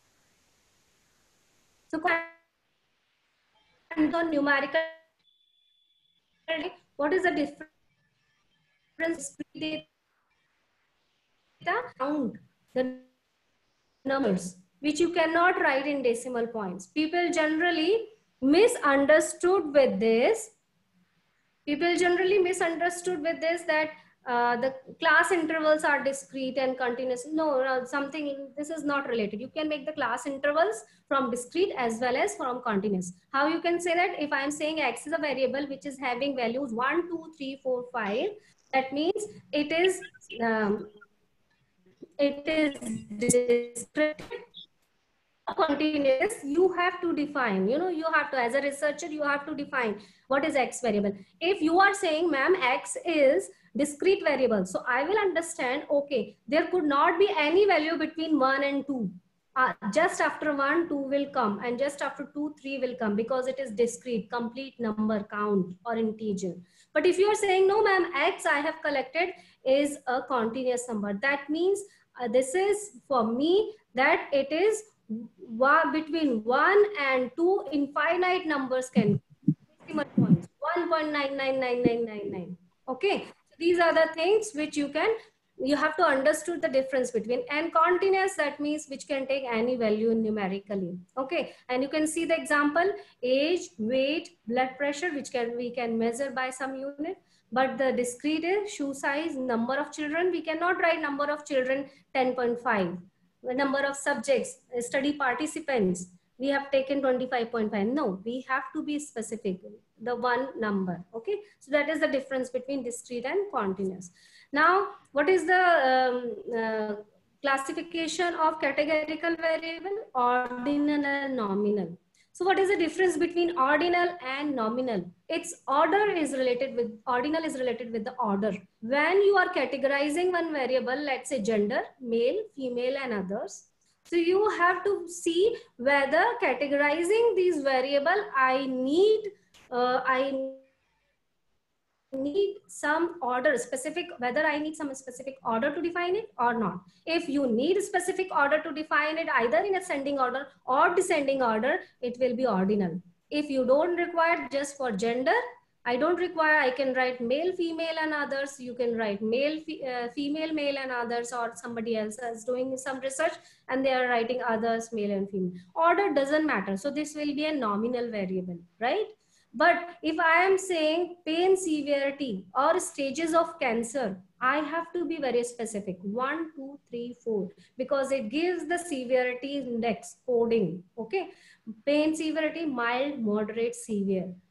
So on numerical, what is the difference? Data count the numbers which you cannot write in decimal points. People generally misunderstood with this. People generally misunderstood with this that uh, the class intervals are discrete and continuous. No, no, something, this is not related. You can make the class intervals from discrete as well as from continuous. How you can say that? If I am saying X is a variable which is having values one, two, three, four, five, that means it is, um, it is discrete, continuous. You have to define, you know, you have to, as a researcher, you have to define what is X variable. If you are saying, ma'am, X is discrete variable, so I will understand, okay, there could not be any value between one and two. Uh, just after one, two will come, and just after two, three will come, because it is discrete, complete number, count, or integer. But if you are saying, no, ma'am, X I have collected is a continuous number, that means uh, this is for me that it is between one and two infinite numbers can decimal points, one point nine nine nine nine nine nine. Okay, so these are the things which you can, you have to understand the difference between. And continuous, that means which can take any value numerically. Okay, and you can see the example, age, weight, blood pressure, which can we can measure by some unit. But the discrete is shoe size, number of children. We cannot write number of children ten point five. The number of subjects, study participants, we have taken twenty-five point five. No, we have to be specific, the one number. Okay, so that is the difference between discrete and continuous. Now, what is the um, uh, classification of categorical variable? Ordinal and nominal. So what is the difference between ordinal and nominal? Its order is related with, ordinal is related with the order. When you are categorizing one variable, let's say gender, male, female, and others. So you have to see whether categorizing these variable, I need, uh, I need some order specific, whether I need some specific order to define it or not. If you need specific order to define it, either in ascending order or descending order, it will be ordinal. If you don't require just for gender, I don't require, I can write male, female, and others. You can write male, uh, female, male, and others, or somebody else is doing some research and they are writing others, male and female. Order doesn't matter. So this will be a nominal variable, right? But if I am saying pain severity or stages of cancer, I have to be very specific, one, two, three, four, because it gives the severity index coding, okay? Pain severity, mild, moderate, severe.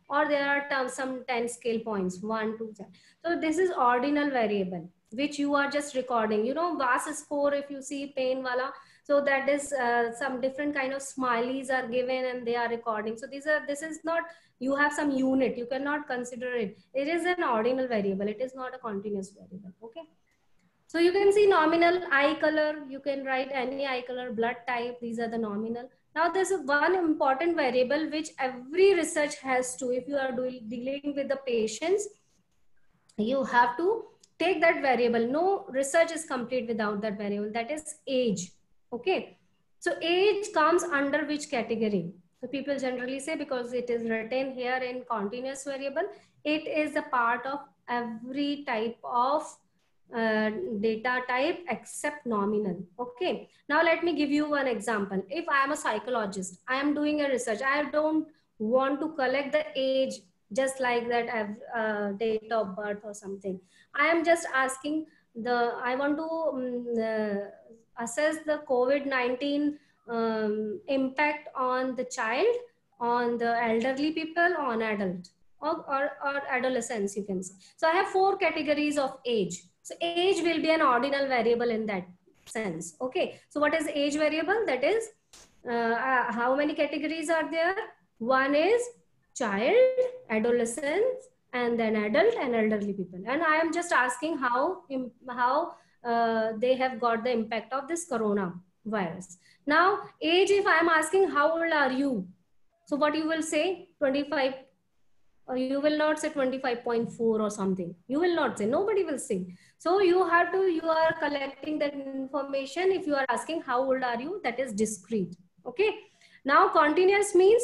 or there are term, some ten scale points, one, two, ten. So this is ordinal variable, which you are just recording. You know, V A S score, if you see pain wala, so that is uh, some different kind of smileys are given and they are recording. So these are, this is not, you have some unit, you cannot consider it. It is an ordinal variable. It is not a continuous variable. Okay. So you can see nominal, eye color, you can write any eye color, blood type, these are the nominal. Now there's a one important variable which every research has to, if you are doing, dealing with the patients, you have to take that variable. No research is complete without that variable, that is age. Okay. So age comes under which category? So people generally say, because it is written here in continuous variable, it is a part of every type of uh, data type except nominal. Okay. Now let me give you one example. If I am a psychologist, I am doing a research, I don't want to collect the age just like that uh, date of birth or something. I am just asking the, I want to um, uh, assess the COVID nineteen um, impact on the child, on the elderly people, on adult or, or, or adolescents, you can say. So I have four categories of age. So age will be an ordinal variable in that sense. Okay. So what is age variable? That is uh, uh, how many categories are there? One is child, adolescents, and then adult and elderly people. And I am just asking how, how uh, they have got the impact of this corona virus. Now, age, if I am asking how old are you? So what you will say? twenty-five, or you will not say twenty-five point four or something. You will not say, nobody will say. So you have to, you are collecting that information. If you are asking how old are you, that is discrete. Okay. Now continuous means,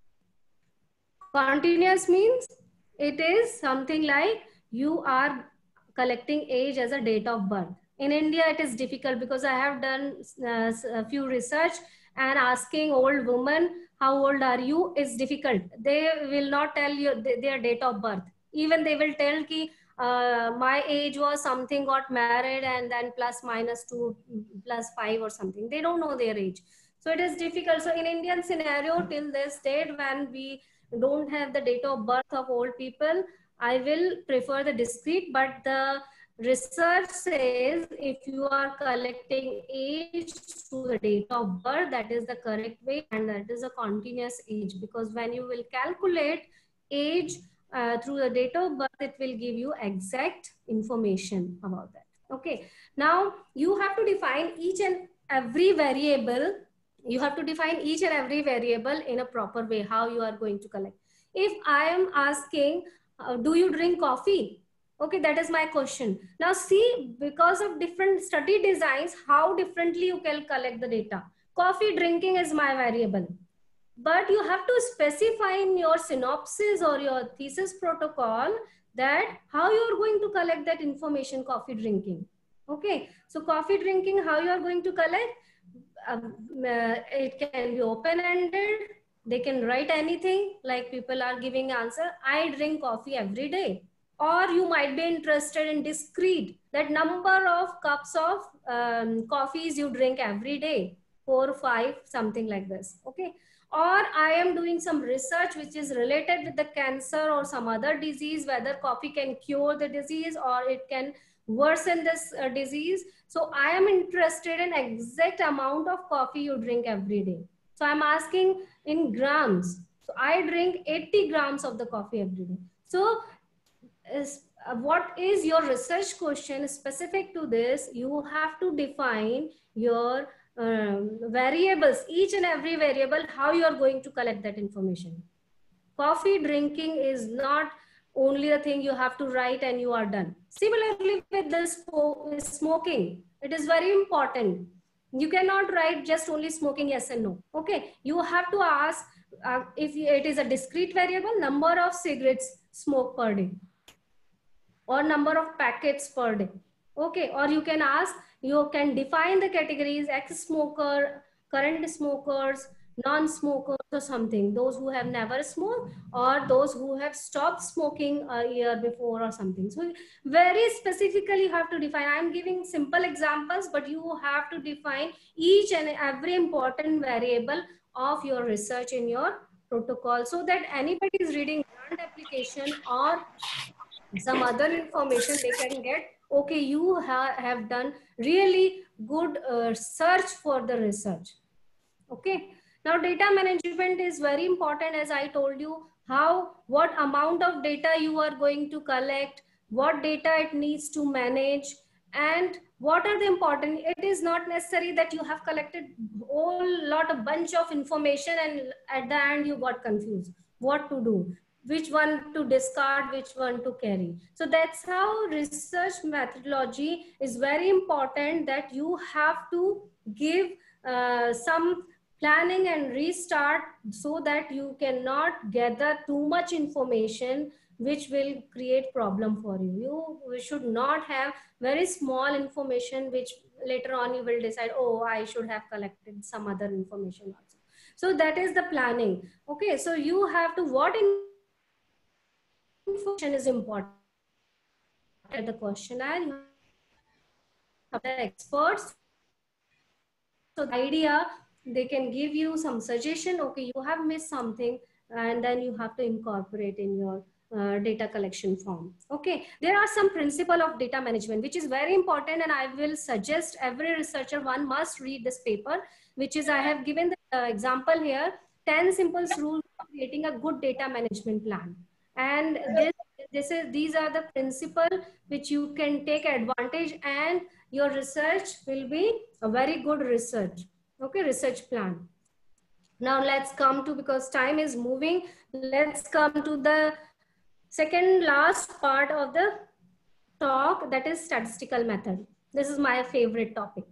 continuous means it is something like you are collecting age as a date of birth. In India, it is difficult because I have done uh, a few research, and asking old women, how old are you, is difficult. They will not tell you their date of birth. Even they will tell ki, uh, my age was something, got married, and then plus minus two, plus five or something. They don't know their age. So it is difficult. So in Indian scenario, till this date, when we don't have the date of birth of old people, I will prefer the discrete, but the research says if you are collecting age to the date of birth, that is the correct way, and that is a continuous age, because when you will calculate age uh, through the date of birth, it will give you exact information about that. Okay. Now you have to define each and every variable. You have to define each and every variable in a proper way, how you are going to collect. If I am asking, uh, do you drink coffee? Okay, that is my question. Now see, because of different study designs, how differently you can collect the data. Coffee drinking is my variable, but you have to specify in your synopsis or your thesis protocol that how you are going to collect that information, coffee drinking. Okay, so coffee drinking, how you are going to collect? Um, uh, it can be open-ended. They can write anything, like people are giving answer, I drink coffee every day. Or you might be interested in discrete, that number of cups of um, coffees you drink every day, four, five, something like this. Okay. Or I am doing some research which is related with the cancer or some other disease, whether coffee can cure the disease or it can worsen this uh, disease. So I am interested in exact amount of coffee you drink every day. So I'm asking in grams. So I drink eighty grams of the coffee every day. So is, uh, what is your research question specific to this? You have to define your um, variables, each and every variable, how you are going to collect that information. Coffee drinking is not only the thing you have to write and you are done. Similarly with this smoking, it is very important. You cannot write just only smoking yes and no. Okay, you have to ask uh, if it is a discrete variable, number of cigarettes smoked per day or number of packets per day. Okay, or you can ask, you can define the categories, ex-smoker, current smokers, non-smokers or something, those who have never smoked or those who have stopped smoking a year before or something. So very specifically you have to define. I'm giving simple examples, but you have to define each and every important variable of your research in your protocol, so that anybody is reading grant application or some other information, they can get, okay, you ha have done really good uh, search for the research. Okay. Now data management is very important, as I told you, how, what amount of data you are going to collect, what data it needs to manage, and what are the important. It is not necessary that you have collected a whole lot, a bunch of information, and at the end you got confused what to do, which one to discard, which one to carry. So that's how research methodology is very important, that you have to give uh, some planning and restart, so that you cannot gather too much information which will create problem for you. You should not have very small information which later on you will decide, oh, I should have collected some other information also. So that is the planning. Okay, so you have to, what information is important at the questionnaire, you have the experts. So the idea, they can give you some suggestion, okay, you have missed something, and then you have to incorporate in your uh, data collection form. Okay, there are some principle of data management which is very important, and I will suggest every researcher, one must read this paper, which is, I have given the uh, example here, ten simple rules for creating a good data management plan. And this, this is, these are the principle which you can take advantage, and your research will be a very good research. Okay, research plan. Now let's come to, because time is moving, let's come to the second last part of the talk, that is statistical method. This is my favorite topic.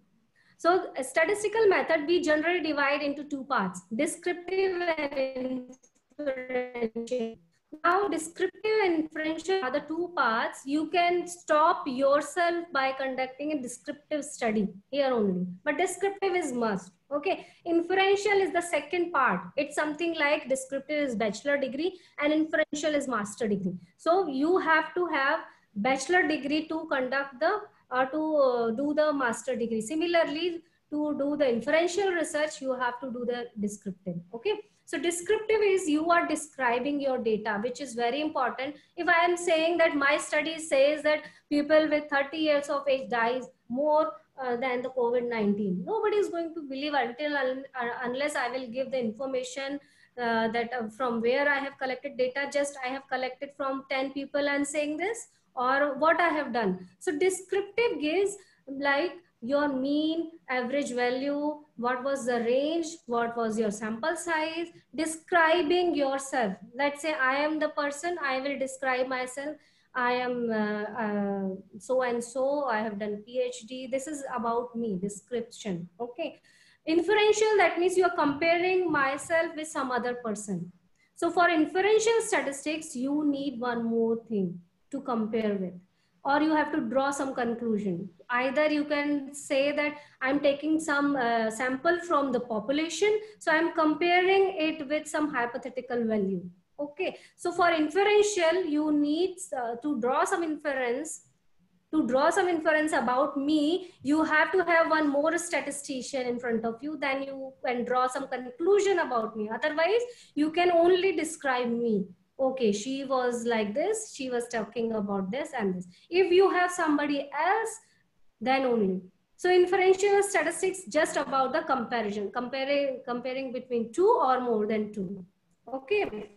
So a statistical method, we generally divide into two parts, descriptive and inferential. Now, descriptive and inferential are the two parts. You can stop yourself by conducting a descriptive study here only, but descriptive is must. Okay, inferential is the second part. It's something like descriptive is bachelor degree and inferential is master degree. So you have to have bachelor degree to conduct the or to uh, do the master degree. Similarly, to do the inferential research, you have to do the descriptive. Okay. So descriptive is you are describing your data, which is very important. If I am saying that my study says that people with thirty years of age dies more uh, than the COVID nineteen, nobody is going to believe until uh, unless I will give the information uh, that uh, from where I have collected data, just I have collected from ten people and saying this, or what I have done. So descriptive gives like your mean, average value, what was the range, what was your sample size, describing yourself. Let's say I am the person, I will describe myself. I am uh, uh, so and so, I have done PhD. This is about me, description. Okay. Inferential, that means you are comparing myself with some other person. So for inferential statistics, you need one more thing to compare with, or you have to draw some conclusion. Either you can say that I'm taking some uh, sample from the population, so I'm comparing it with some hypothetical value. Okay, so for inferential, you need uh, to draw some inference. To draw some inference about me, you have to have one more statistician in front of you, then you can draw some conclusion about me. Otherwise, you can only describe me. Okay, she was like this, she was talking about this and this. If you have somebody else, then only. So inferential statistics just about the comparison, comparing, comparing between two or more than two. Okay.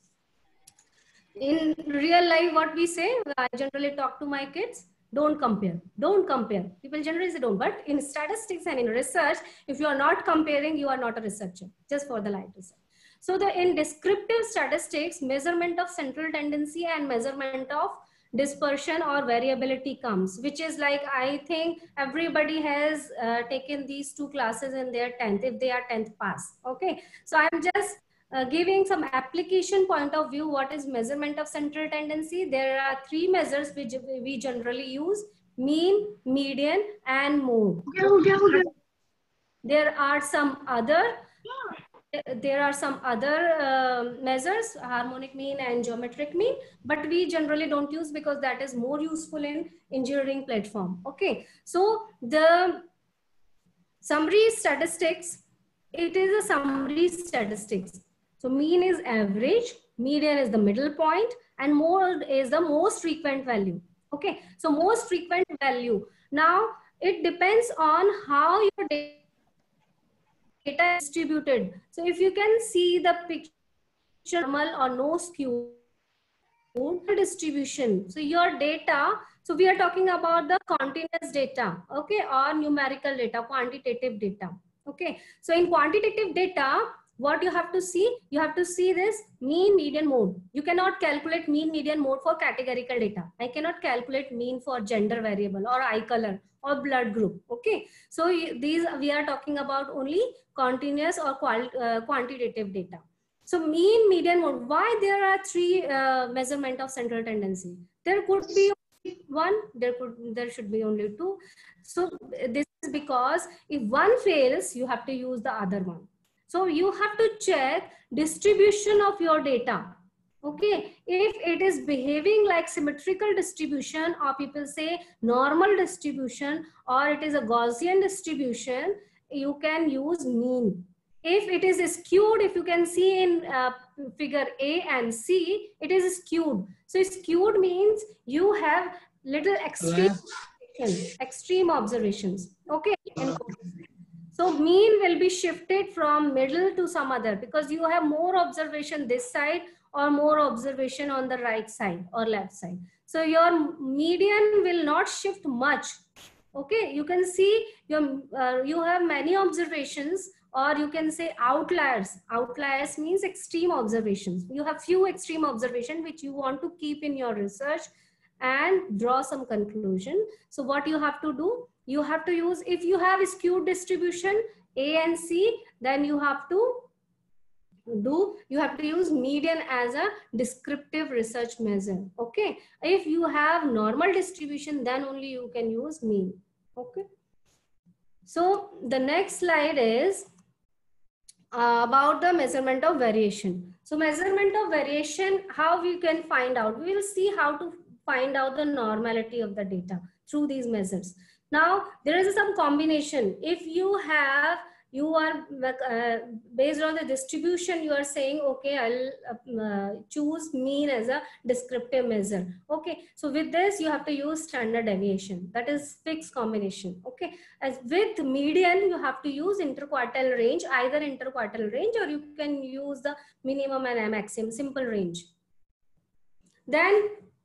In real life, what we say, I generally talk to my kids, don't compare, don't compare. People generally say don't, but in statistics and in research, if you are not comparing, you are not a researcher, just for the light research. So the in descriptive statistics, measurement of central tendency and measurement of dispersion or variability comes, which is like, I think everybody has uh, taken these two classes in their tenth, if they are tenth pass. Okay. So I'm just uh, giving some application point of view. What is measurement of central tendency? There are three measures which we generally use: mean, median, and mode. There are some other There are some other uh, measures, harmonic mean and geometric mean, but we generally don't use because that is more useful in engineering platform. Okay, so the summary statistics, it is a summary statistics. So mean is average, median is the middle point, and mode is the most frequent value. Okay, so most frequent value. Now it depends on how your data is distributed. So if you can see the picture, normal or no skew distribution. So your data, so we are talking about the continuous data, okay, or numerical data, quantitative data. Okay, so in quantitative data, what you have to see, you have to see this mean, median, mode. You cannot calculate mean, median, mode for categorical data. I cannot calculate mean for gender variable or eye color or blood group. Okay, so these we are talking about only continuous or qual, uh, quantitative data. So mean, median, mode. Why there are three uh, measurement of central tendency? There could be one, there could there should be only two. So this is because if one fails, you have to use the other one. So you have to check distribution of your data. Okay, if it is behaving like symmetrical distribution, or people say normal distribution, or it is a Gaussian distribution, you can use mean. If it is skewed, if you can see in uh, figure A and C, it is skewed. So skewed means you have little extreme, extreme observations. Okay. So mean will be shifted from middle to some other, because you have more observation this side or more observation on the right side or left side. So your median will not shift much. Okay. You can see your, uh, you have many observations, or you can say outliers. Outliers means extreme observations. You have few extreme observations which you want to keep in your research and draw some conclusion. So what you have to do, you have to use, if you have skewed distribution A and C, then you have to do, you have to use median as a descriptive research measure. Okay. If you have normal distribution, then only you can use mean. Okay. So the next slide is Uh, about the measurement of variation. So measurement of variation, how we can find out? We will see how to find out the normality of the data through these measures. Now, there is some combination. If you have, you are uh, based on the distribution, you are saying, okay, I'll uh, choose mean as a descriptive measure. Okay, so with this, you have to use standard deviation. That is fixed combination. Okay, as with median, you have to use interquartile range, either interquartile range, or you can use the minimum and maximum simple range. Then,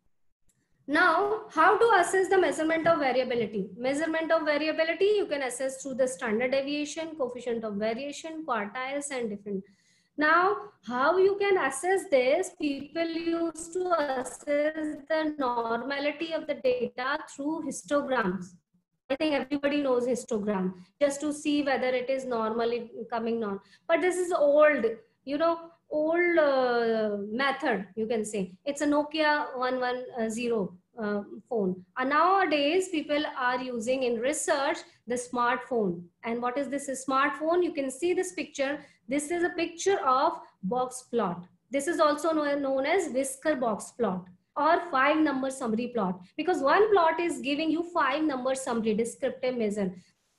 now, how to assess the measurement of variability? Measurement of variability, you can assess through the standard deviation, coefficient of variation, quartiles, and different. Now, how you can assess this? People used to assess the normality of the data through histograms. I think everybody knows histogram, just to see whether it is normally coming on. But this is old, you know, old uh, method, you can say. It's a Nokia one one zero uh, phone. And nowadays, people are using in research the smartphone. And what is this smartphone? You can see this picture. This is a picture of box plot. This is also known as whisker box plot or five number summary plot, because one plot is giving you five number summary descriptive measure.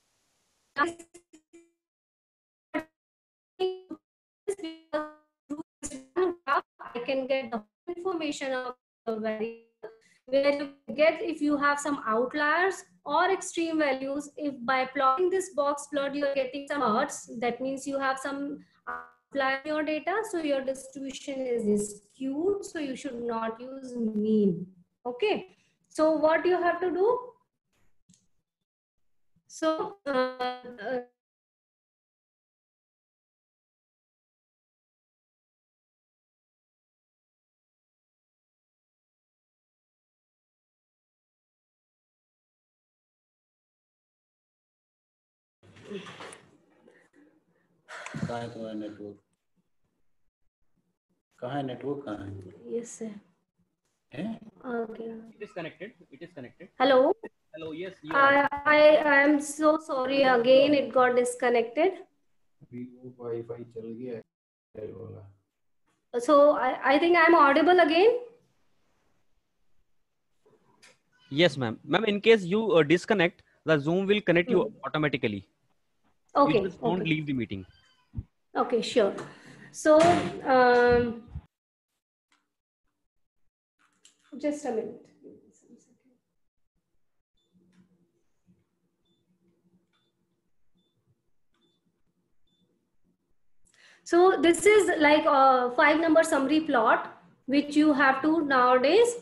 I can get the information of the variable, where you get if you have some outliers or extreme values. If by plotting this box plot you are getting some odds, that means you have some outlier in your data, so your distribution is skewed, so you should not use mean. Okay, so what you have to do? So uh, uh, कहाँ है तुम्हारा network? कहाँ है network? कहाँ है? Yes, sir. है? Okay. It is connected. It is connected. Hello. Hello. Yes. You I I I am so sorry. Again, it got disconnected. Wi-Fi चल गया है. So I I think I am audible again. Yes, ma'am. Ma'am, in case you uh, disconnect, the Zoom will connect you Hmm. automatically. Okay. You just don't Okay. leave the meeting. Okay, sure. So um, just a minute. So this is like a five number summary plot, which you have to nowadays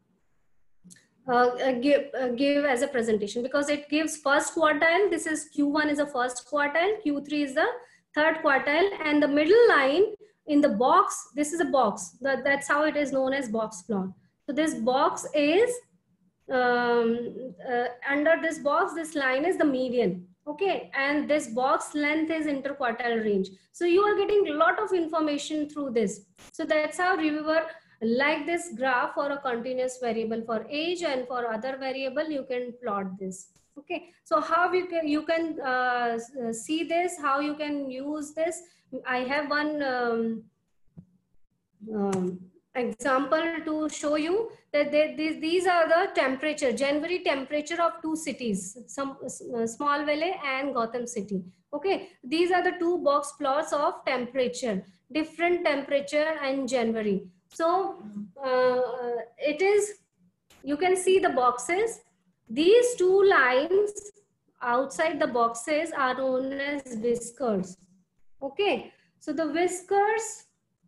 uh, give, uh, give as a presentation, because it gives first quartile. This is Q one is the first quartile, Q three is the third quartile, and the middle line in the box, this is a box. That, that's how it is known as box plot. So this box is, um, uh, under this box, this line is the median. Okay, and this box length is interquartile range. So you are getting a lot of information through this. So that's how reviewer like this graph for a continuous variable for age, and for other variable you can plot this. Okay, so how you can you can uh, see this, how you can use this. I have one um, um, example to show you that they, these, these are the temperature, January temperature of two cities, some uh, Small Valley and Gotham City. Okay, these are the two box plots of temperature, different temperature in January. So uh, it is, you can see the boxes. These two lines outside the boxes are known as whiskers. Okay, so the whiskers,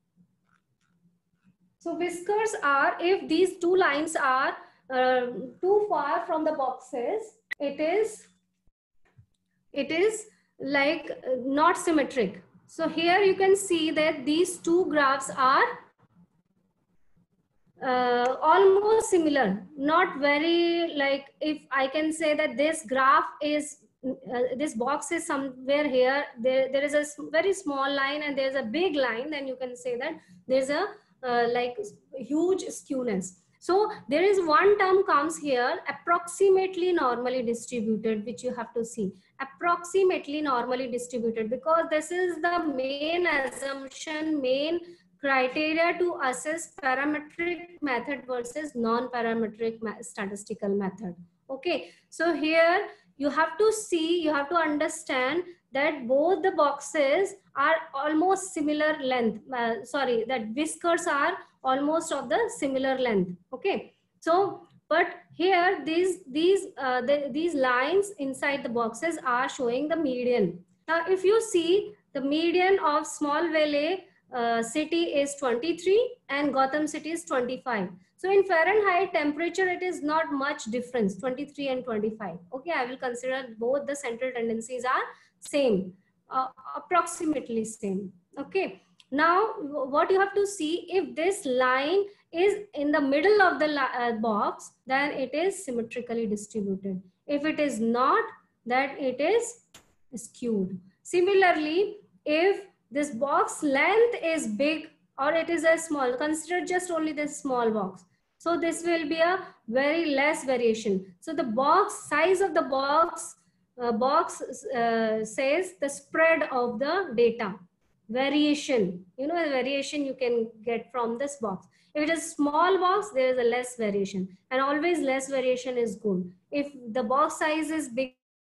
so whiskers are, if these two lines are uh, too far from the boxes, it is, it is like uh, not symmetric. So here you can see that these two graphs are uh, almost similar, not very, like if I can say that this graph is, uh, this box is somewhere here, there, there is a very small line and there's a big line, then you can say that there's a uh, like huge skewness. So there is one term comes here, approximately normally distributed, which you have to see, approximately normally distributed, because this is the main assumption, main criteria to assess parametric method versus non-parametric statistical method. Okay, so here you have to see, you have to understand that both the boxes are almost similar length. Uh, sorry, that whiskers are almost of the similar length. Okay, so but here these these uh, the, these lines inside the boxes are showing the median. Now, if you see the median of Small Valley Uh, city is twenty-three and Gotham City is twenty-five. So in Fahrenheit temperature, it is not much difference, twenty-three and twenty-five. Okay, I will consider both the central tendencies are same, uh, approximately same. Okay, now what you have to see, if this line is in the middle of the uh, box, then it is symmetrically distributed. If it is not, then it is skewed. Similarly, if this box length is big or it is a small, consider just only this small box. So this will be a very less variation. So the box size of the box, uh, box uh, says the spread of the data. Variation, you know, the variation you can get from this box. If it is small box, there is a less variation, and always less variation is good. If the box size is big,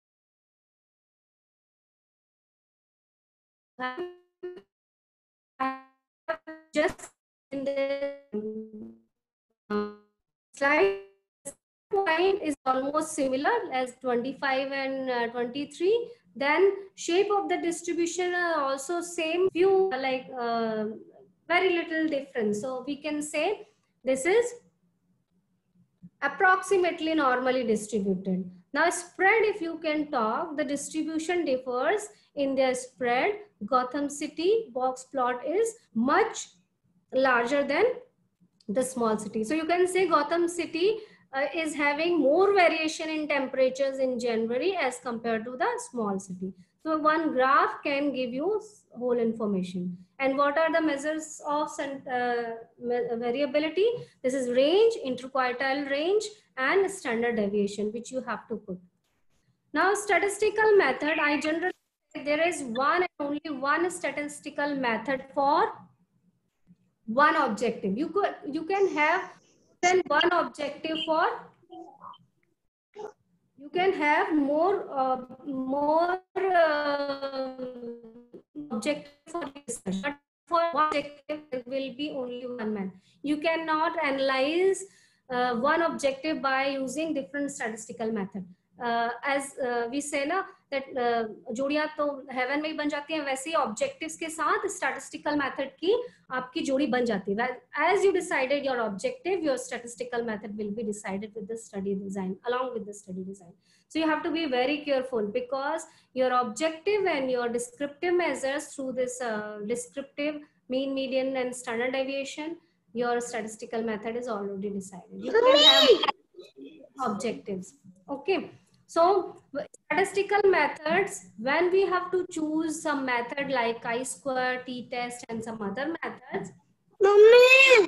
just in the slide, point is almost similar as twenty-five and uh, twenty-three. Then shape of the distribution are also same, few like uh, very little difference. So we can say this is approximately normally distributed. Now spread, if you can talk, the distribution differs in their spread. Gotham City box plot is much larger than the small city. So you can say Gotham City uh, is having more variation in temperatures in January as compared to the small city. So one graph can give you whole information. And what are the measures of uh, variability? This is range, interquartile range, and standard deviation, which you have to put. Now statistical method, I generally say there is one and only one statistical method for one objective. You could, you can have then one objective for, you can have more uh, more uh, objective for research. But for one objective, there will be only one method. You cannot analyze uh, one objective by using different statistical method. Uh, as uh, we say ना that uh, जोड़ियाँ तो heaven में ही बन जाती हैं, वैसे ही objectives के साथ statistical method की आपकी जोड़ी बन जाती है. As you decided your objective, your statistical method will be decided with the study design, along with the study design. So you have to be very careful, because your objective and your descriptive measures through this uh, descriptive, mean, median, and standard deviation, your statistical method is already decided. You can have objectives. Okay. So statistical methods, when we have to choose some method like chi-square, t-test, and some other methods. Mommy.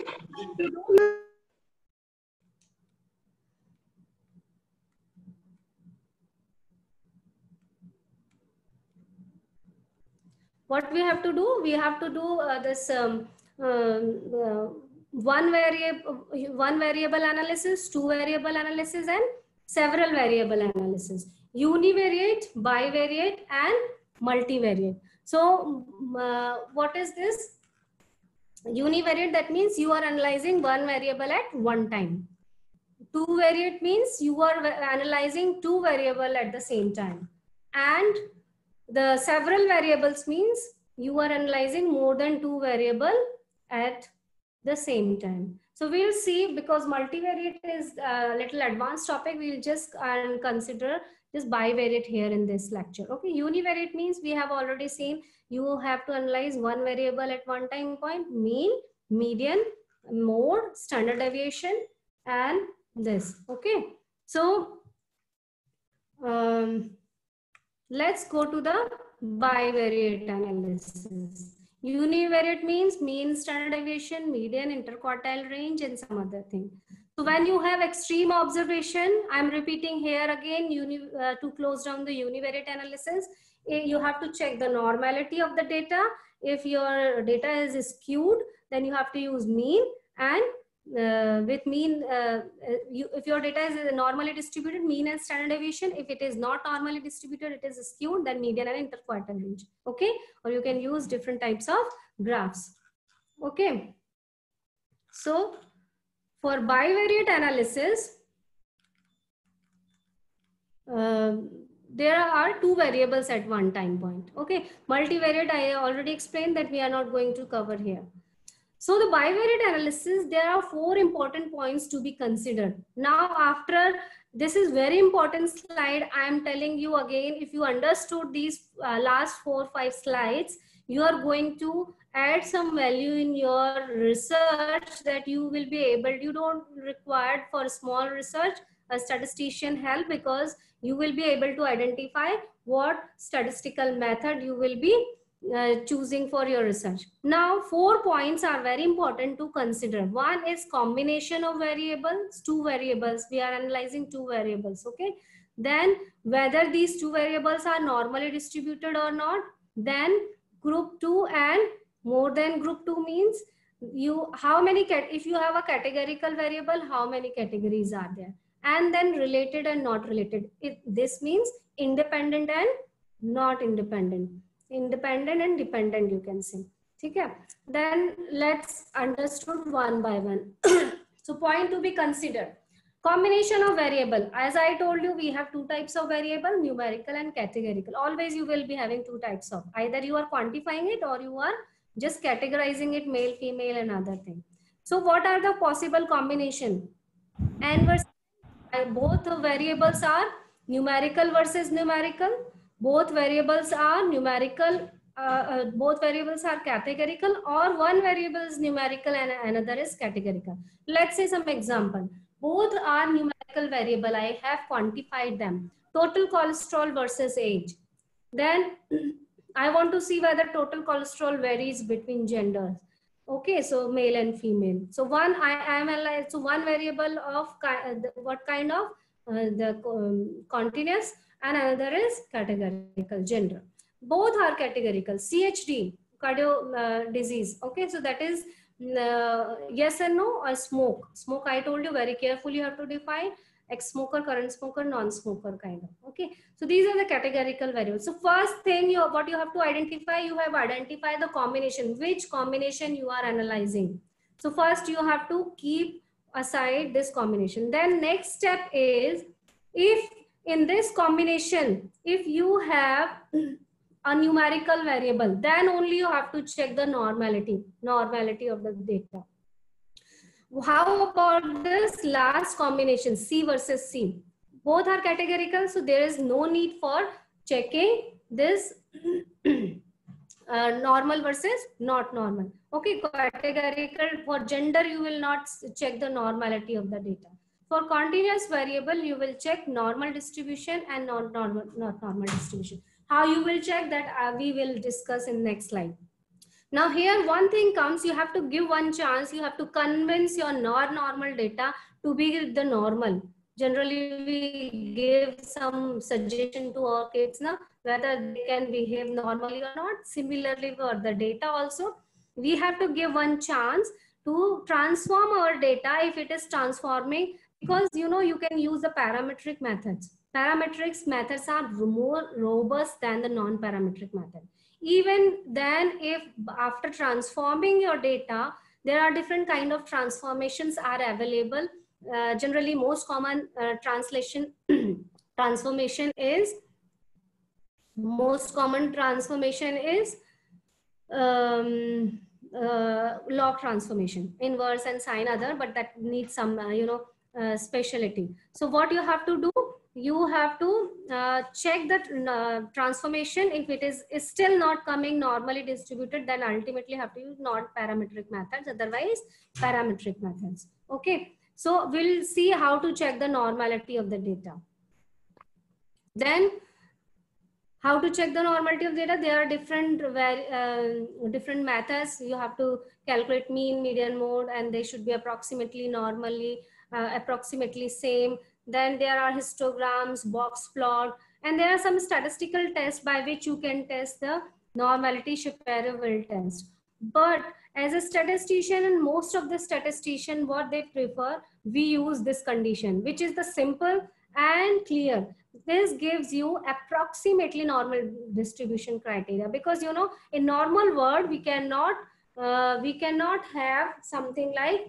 What we have to do? We have to do uh, this um, uh, uh, one variable, one variable analysis, two variable analysis, and several variable analysis. Univariate, bivariate, and multivariate. So, uh, what is this? Univariate, that means you are analyzing one variable at one time. Two variate means you are analyzing two variable at the same time. And the several variables means you are analyzing more than two variable at the same time. So we'll see, because multivariate is a little advanced topic, we'll just uh, consider just bivariate here in this lecture. Okay, univariate means we have already seen you have to analyze one variable at one time point, mean, median, mode, standard deviation, and this. Okay, so um, let's go to the bivariate analysis. Univariate means mean, standard deviation, median, interquartile range, and some other thing. So when you have extreme observation, I'm repeating here again, uni, uh, to close down the univariate analysis, you have to check the normality of the data. If your data is skewed, then you have to use mean, and Uh, with mean, uh, you, if your data is normally distributed, mean and standard deviation. If it is not normally distributed, it is skewed, then median and interquartile range. Okay, or you can use different types of graphs. Okay, so for bivariate analysis, uh, there are two variables at one time point. Okay, multivariate I already explained that we are not going to cover here. So the bivariate analysis, there are four important points to be considered. Now, after this is very important slide, I am telling you again, if you understood these uh, last four, five slides, you are going to add some value in your research that you will be able, you don't require for small research, a statistician help, because you will be able to identify what statistical method you will be Uh, choosing for your research. Now, four points are very important to consider. One is combination of variables, two variables. We are analyzing two variables, okay? Then whether these two variables are normally distributed or not. Then group two and more than group two means you, how many, if you have a categorical variable, how many categories are there? And then related and not related. It, this means independent and not independent. Independent and dependent, you can say. Okay, then let's understood one by one. So point to be considered, combination of variable. As I told you, we have two types of variable, numerical and categorical. Always you will be having two types of, either you are quantifying it or you are just categorizing it, male, female, and other thing. So what are the possible combination? And both the variables are numerical versus numerical. Both variables are numerical, uh, uh, both variables are categorical, or one variable is numerical and another is categorical. Let's say some example. Both are numerical variable. I have quantified them. Total cholesterol versus age. Then I want to see whether total cholesterol varies between genders. Okay, so male and female. So one I am so one variable of what kind of uh, the um, continuous, and another is categorical, gender. Both are categorical. C H D, cardio uh, disease. Okay, so that is uh, yes and no, or smoke. Smoke, I told you very carefully you have to define. ex-smoker, current smoker, non-smoker kind of. Okay, so these are the categorical variables. So first thing you what you have to identify, you have identified the combination, which combination you are analyzing. So first you have to keep aside this combination. Then next step is, if in this combination, if you have a numerical variable, then only you have to check the normality, normality of the data. How about this last combination, C versus C? Both are categorical, so there is no need for checking this uh, normal versus not normal. Okay, categorical. For gender, you will not check the normality of the data. For continuous variable, you will check normal distribution and not normal, not normal distribution. How you will check that, uh, we will discuss in next slide. Now here one thing comes, you have to give one chance, you have to convince your non-normal data to be the normal. Generally we give some suggestion to our kids now, whether they can behave normally or not. Similarly for the data also, we have to give one chance to transform our data if it is transforming, because you know you can use the parametric methods. Parametric methods are more robust than the non-parametric method. Even then, if after transforming your data, there are different kind of transformations are available. Uh, generally, most common uh, translation transformation is most common transformation is um, uh, log transformation, inverse and sine other, but that needs some uh, you know uh, specialty. So what you have to do, you have to uh, check that uh, transformation. If it is, is still not coming normally distributed, then ultimately have to use non-parametric methods, otherwise parametric methods. Okay, so we'll see how to check the normality of the data. Then how to check the normality of data? There are different uh, different methods. You have to calculate mean, median, mode, and they should be approximately normally uh, approximately same. Then there are histograms, box plot, and there are some statistical tests by which you can test the normality. Shapiro will test. But as a statistician, and most of the statistician, what they prefer, we use this condition, which is the simple and clear. This gives you approximately normal distribution criteria, because you know in normal world we cannot uh, we cannot have something like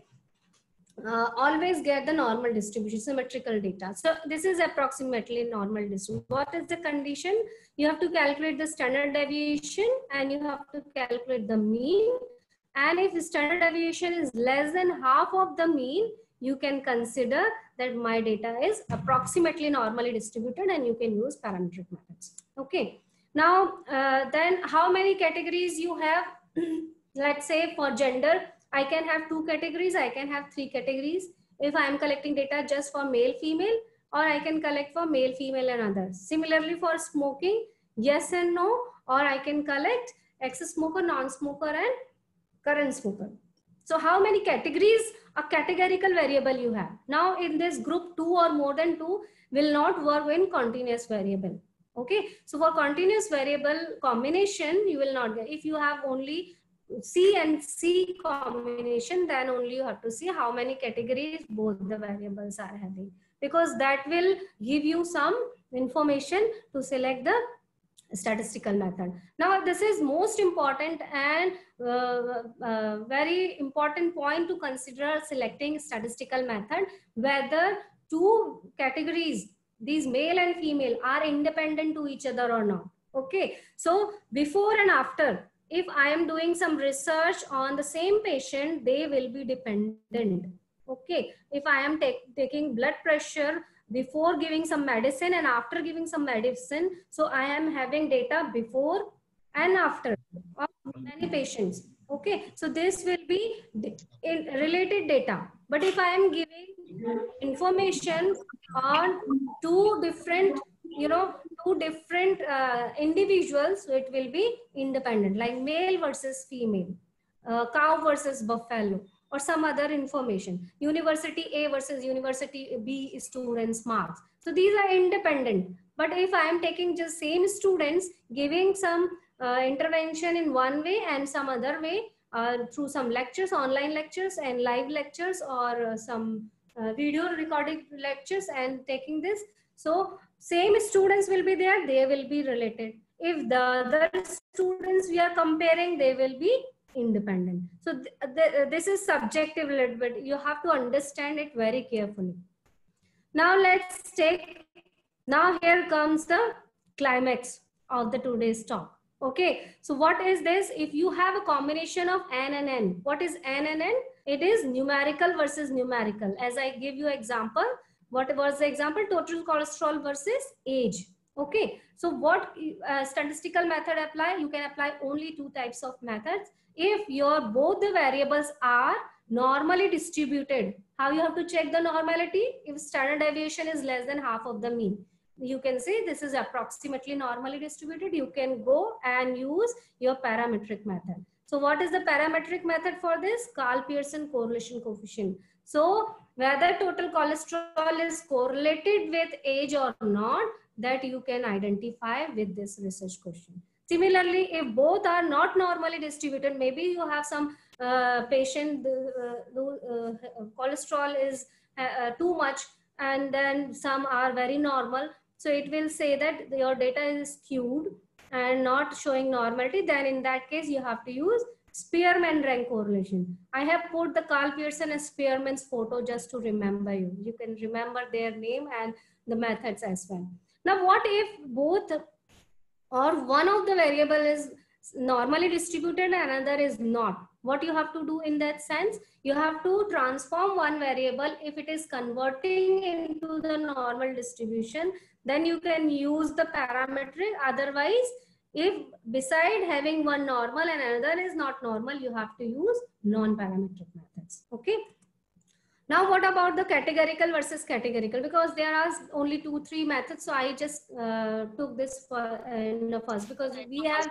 Uh, always get the normal distribution, symmetrical data. So this is approximately normal distribution. What is the condition? You have to calculate the standard deviation and you have to calculate the mean. And if the standard deviation is less than half of the mean, you can consider that my data is approximately normally distributed and you can use parametric methods. Okay. Now, uh, then how many categories you have? Let's say for gender, I can have two categories, I can have three categories. If I am collecting data just for male, female, or I can collect for male, female and others. Similarly for smoking, yes and no, or I can collect ex-smoker, non-smoker and current smoker. So how many categories, a categorical variable you have. Now in this group, two or more than two will not work in continuous variable. Okay, so for continuous variable combination, you will not get. If you have only C and C combination, then only you have to see how many categories both the variables are having, because that will give you some information to select the statistical method. Now this is most important and uh, uh, very important point to consider selecting statistical method, whether two categories, these male and female, are independent to each other or not. Okay, so before and after, if I am doing some research on the same patient, they will be dependent. Okay, if I am take, taking blood pressure before giving some medicine and after giving some medicine, so I am having data before and after of many patients. Okay, so this will be in related data. But if I am giving information on two different, you know, two different uh, individuals, so it will be independent, like male versus female, uh, cow versus buffalo, or some other information, university A versus university B students marks. So these are independent. But if I am taking just same students, giving some uh, intervention in one way and some other way uh, through some lectures, online lectures and live lectures, or uh, some uh, video recording lectures and taking this. So same students will be there, they will be related. If the other students we are comparing, they will be independent. So th th this is subjective a little bit. You have to understand it very carefully. Now let's take, now here comes the climax of the today's talk. Okay, so what is this? If you have a combination of N and N, what is N and N? It is numerical versus numerical. As I give you example, what was the example? Total cholesterol versus age. Okay, so what uh, statistical method apply? You can apply only two types of methods. If your both the variables are normally distributed, how you have to check the normality? If standard deviation is less than half of the mean, you can say this is approximately normally distributed. You can go and use your parametric method. So what is the parametric method for this? Karl-Pearson correlation coefficient. So whether total cholesterol is correlated with age or not, that you can identify with this research question. Similarly, if both are not normally distributed, maybe you have some uh, patient, uh, uh, cholesterol is uh, too much, and then some are very normal. So it will say that your data is skewed and not showing normality. Then in that case, you have to use Spearman rank correlation. I have put the Karl-Pearson and Spearman's photo just to remember you. You can remember their name and the methods as well. Now, what if both or one of the variable is normally distributed and another is not? What you have to do in that sense? You have to transform one variable. If it is converting into the normal distribution, then you can use the parametric. Otherwise, if beside having one normal and another is not normal, you have to use non-parametric methods. Okay. Now, what about the categorical versus categorical? Because there are only two, three methods. So I just uh, took this for, uh, in the first, because we have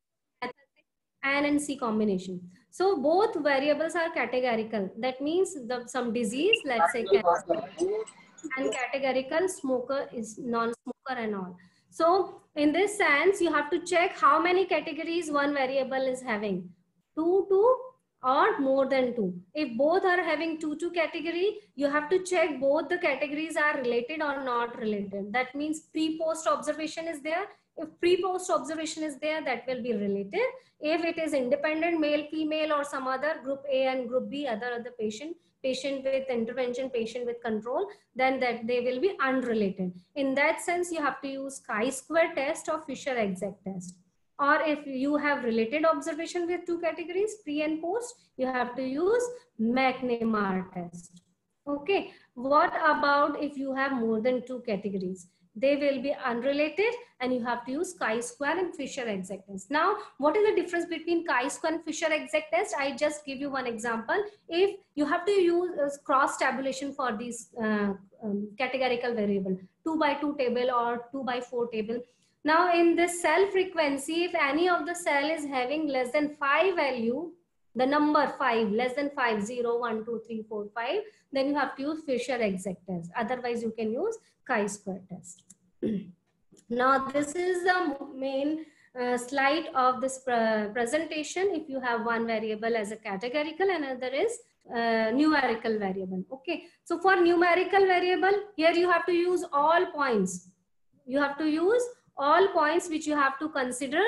N and C combination. So both variables are categorical. That means the some disease, let's say cancer, and categorical smoker is non-smoker and all. So in this sense, you have to check how many categories one variable is having. Two, two, or more than two. If both are having two, two category, you have to check both the categories are related or not related. That means pre-post observation is there. If pre-post observation is there, that will be related. If it is independent, male, female, or some other group A and group B, other other patient, patient with intervention, patient with control, then that they will be unrelated. In that sense, you have to use chi-square test or Fisher-Exact test. Or if you have related observation with two categories, pre and post, you have to use McNemar test. Okay. What about if you have more than two categories? They will be unrelated and you have to use chi-square and Fisher-Exact test. Now, what is the difference between chi-square and Fisher-Exact test? I just give you one example. If you have to use uh, cross tabulation for these uh, um, categorical variable, two by two table or two by four table. Now in this cell frequency, if any of the cell is having less than five value, the number five, less than five, zero, one, two, three, four, five, then you have to use Fisher-Exact test. Otherwise, you can use chi-square test. Now this is the main uh, slide of this pre presentation. If you have one variable as a categorical and another is uh, numerical variable. Okay. So for numerical variable, here you have to use all points. You have to use all points which you have to consider.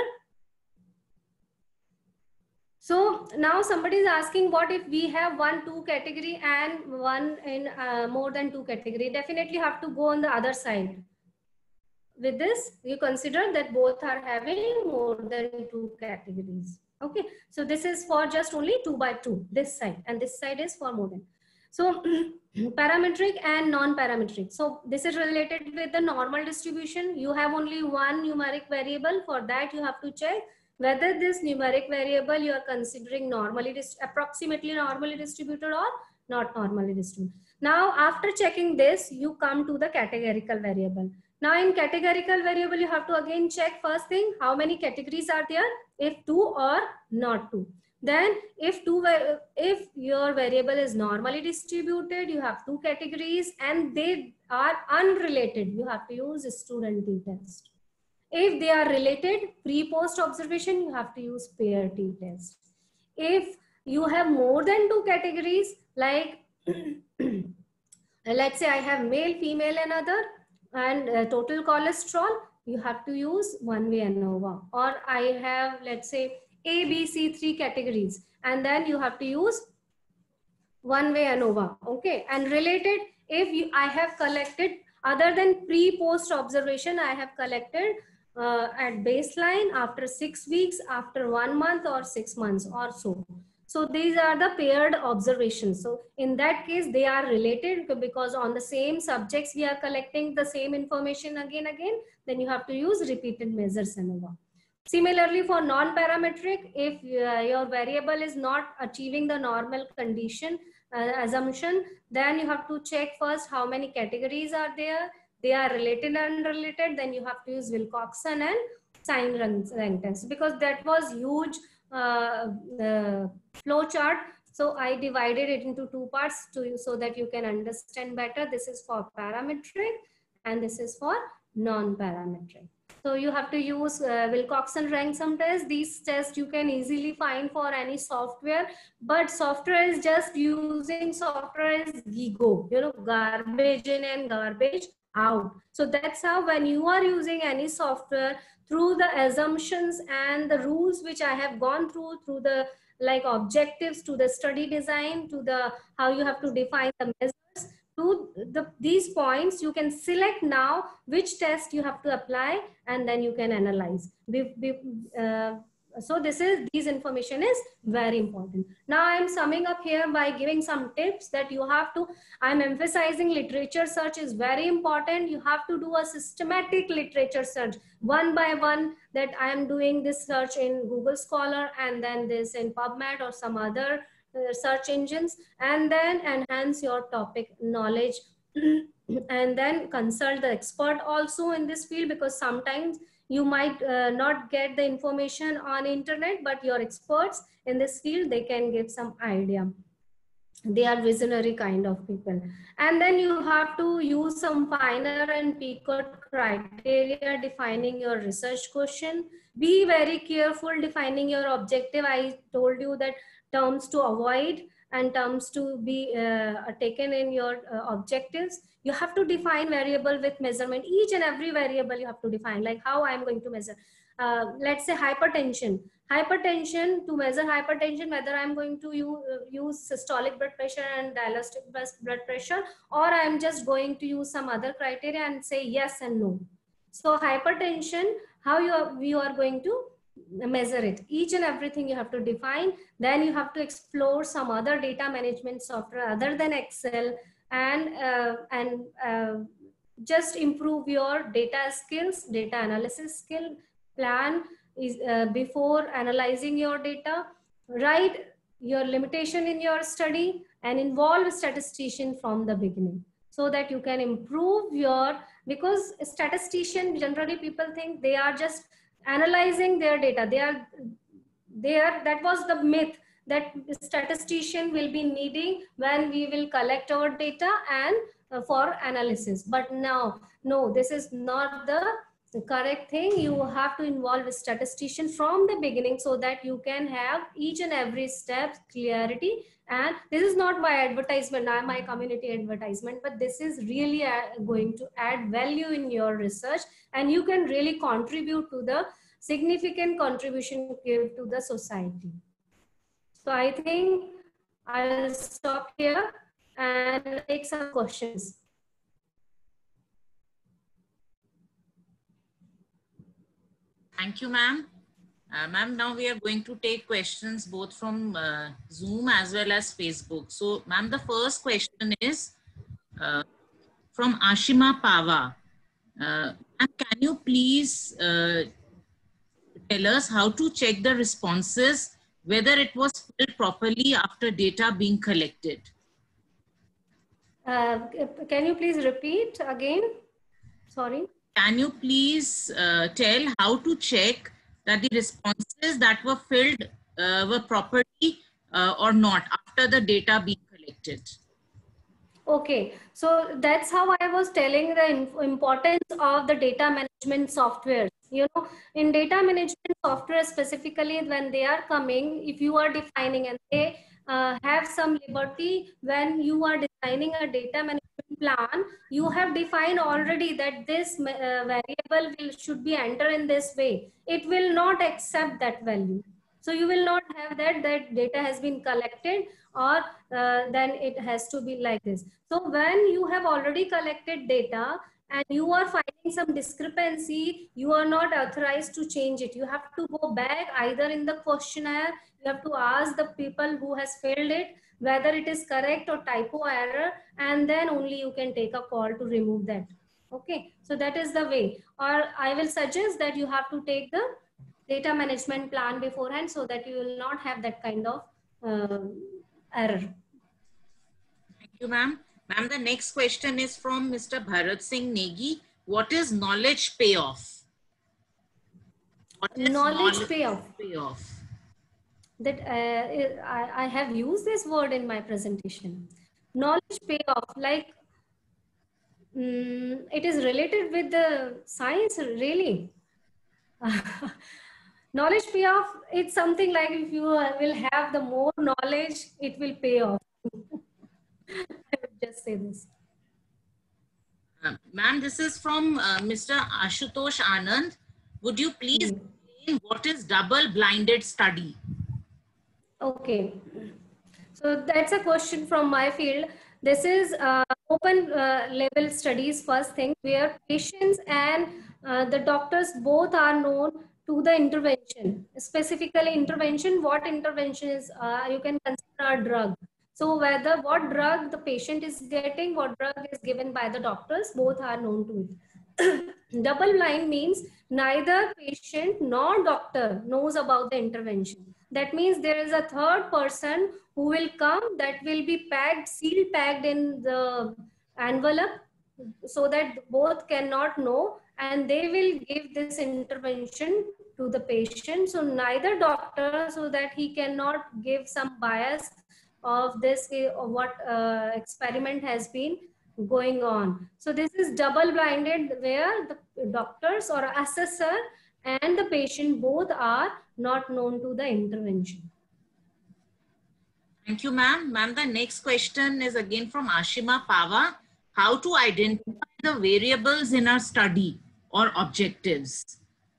So now somebody is asking, what if we have one, two category and one in uh, more than two category? Definitely have to go on the other side. With this, you consider that both are having more than two categories. Okay. So this is for just only two by two, this side, and this side is for more than. So parametric and non-parametric. So this is related with the normal distribution. You have only one numeric variable. For that, you have to check whether this numeric variable you are considering normally, approximately normally distributed or not normally distributed. Now, after checking this, you come to the categorical variable. Now, in categorical variable, you have to again check first thing, how many categories are there, if two or not two. Then if two, if your variable is normally distributed, you have two categories and they are unrelated, you have to use student t-test. If they are related, pre-post observation, you have to use pair t-test. If you have more than two categories, like Uh, let's say I have male, female, and other, and uh, total cholesterol, you have to use one-way ANOVA. Or I have, let's say, A, B, C, three categories, and then you have to use one-way ANOVA. Okay, and related, if you, I have collected, other than pre-post observation, I have collected uh, at baseline, after six weeks, after one month, or six months or so. So these are the paired observations. So in that case, they are related, because on the same subjects, we are collecting the same information again, again, then you have to use repeated measures ANOVA. Similarly, for non-parametric, if uh, your variable is not achieving the normal condition uh, assumption, then you have to check first how many categories are there. They are related and unrelated, then you have to use Wilcoxon and sign rank test, because that was huge uh, uh, flow chart. So I divided it into two parts to you so that you can understand better. This is for parametric and this is for non-parametric. So you have to use uh, Wilcoxon rank sum test. These tests you can easily find for any software, but software is just using software as GIGO, you know, garbage in and garbage out. So that's how, when you are using any software, through the assumptions and the rules which I have gone through, through the like objectives, to the study design, to the how you have to define the measures, to the these points, you can select now which test you have to apply, and then you can analyze. Be, be, uh, so this is, these information is very important. Now I'm summing up here by giving some tips that you have to, I'm emphasizing literature search is very important. You have to do a systematic literature search one by one, that I am doing this search in Google Scholar and then this in PubMed or some other uh, search engines, and then enhance your topic knowledge and then consult the expert also in this field, because sometimes you might uh, not get the information on internet, but your experts in this field, they can give some idea. They are visionary kind of people. And then you have to use some finer and Pequot criteria defining your research question. Be very careful defining your objective. I told you that terms to avoid and terms to be uh, taken in your uh, objectives. You have to define variable with measurement. Each and every variable you have to define, like how I'm going to measure. Uh, let's say hypertension. Hypertension, to measure hypertension, whether I'm going to use, uh, use systolic blood pressure and diastolic blood pressure, or I'm just going to use some other criteria and say yes and no. So hypertension, how you are, you are going to measure it. Each and everything you have to define. Then you have to explore some other data management software other than Excel, and uh, and uh, just improve your data skills, data analysis skill. Plan is uh, before analyzing your data. Write your limitation in your study and involve a statistician from the beginning, so that you can improve your, because statistician, generally people think they are just analyzing their data. They are there. That was the myth, that statistician will be needing when we will collect our data and uh, for analysis. But now, no, this is not the the correct thing. You have to involve a statistician from the beginning, so that you can have each and every step clarity. And this is not my advertisement, not my community advertisement, but this is really going to add value in your research, and you can really contribute to the significant contribution give to the society. So I think I'll stop here and take some questions. Thank you, ma'am. Uh, ma'am, now we are going to take questions both from uh, Zoom as well as Facebook. So, ma'am, the first question is uh, from Ashima Pava. Uh, can you please uh, tell us how to check the responses, whether it was filled properly after data being collected? Uh, can you please repeat again? Sorry. Can you please uh, tell how to check that the responses that were filled uh, were properly uh, or not after the data being collected? Okay, so that's how I was telling the importance of the data management software. You know, in data management software specifically, when they are coming, if you are defining, and they uh, have some liberty when you are designing a data management plan, you have defined already that this uh, variable will, should be entered in this way. It will not accept that value. So you will not have that, that data has been collected or uh, then it has to be like this. So when you have already collected data and you are finding some discrepancy, you are not authorized to change it. You have to go back either in the questionnaire, you have to ask the people who has filled it, whether it is correct or typo error, and then only you can take a call to remove that. Okay, so that is the way. Or I will suggest that you have to take the data management plan beforehand so that you will not have that kind of uh, error. Thank you, ma'am. Ma'am, the next question is from Mister Bharat Singh Negi. What is knowledge payoff? What is Knowledge, knowledge payoff. payoff? That uh, I, I have used this word in my presentation. Knowledge payoff, like um, it is related with the science, really. Knowledge payoff, it's something like if you will have the more knowledge, it will pay off. I would just say this. Uh, Ma'am, this is from uh, Mister Ashutosh Anand. Would you please Mm. explain what is double-blinded study? Okay. So that's a question from my field. This is uh, open uh, level studies, first thing, where patients and uh, the doctors both are known to the intervention. Specifically intervention, what intervention is, uh, you can consider a drug. So whether what drug the patient is getting, what drug is given by the doctors, both are known to it. Double blind means neither patient nor doctor knows about the intervention. That means there is a third person who will come, that will be packed, seal packed in the envelope so that both cannot know, and they will give this intervention to the patient. So neither doctor, so that he cannot give some bias of this, of what uh, experiment has been going on. So this is double blinded, where the doctors or assessor and the patient both are not known to the intervention. Thank you, ma'am. Ma'am, the next question is again from Ashima Pava. How to identify the variables in our study or objectives?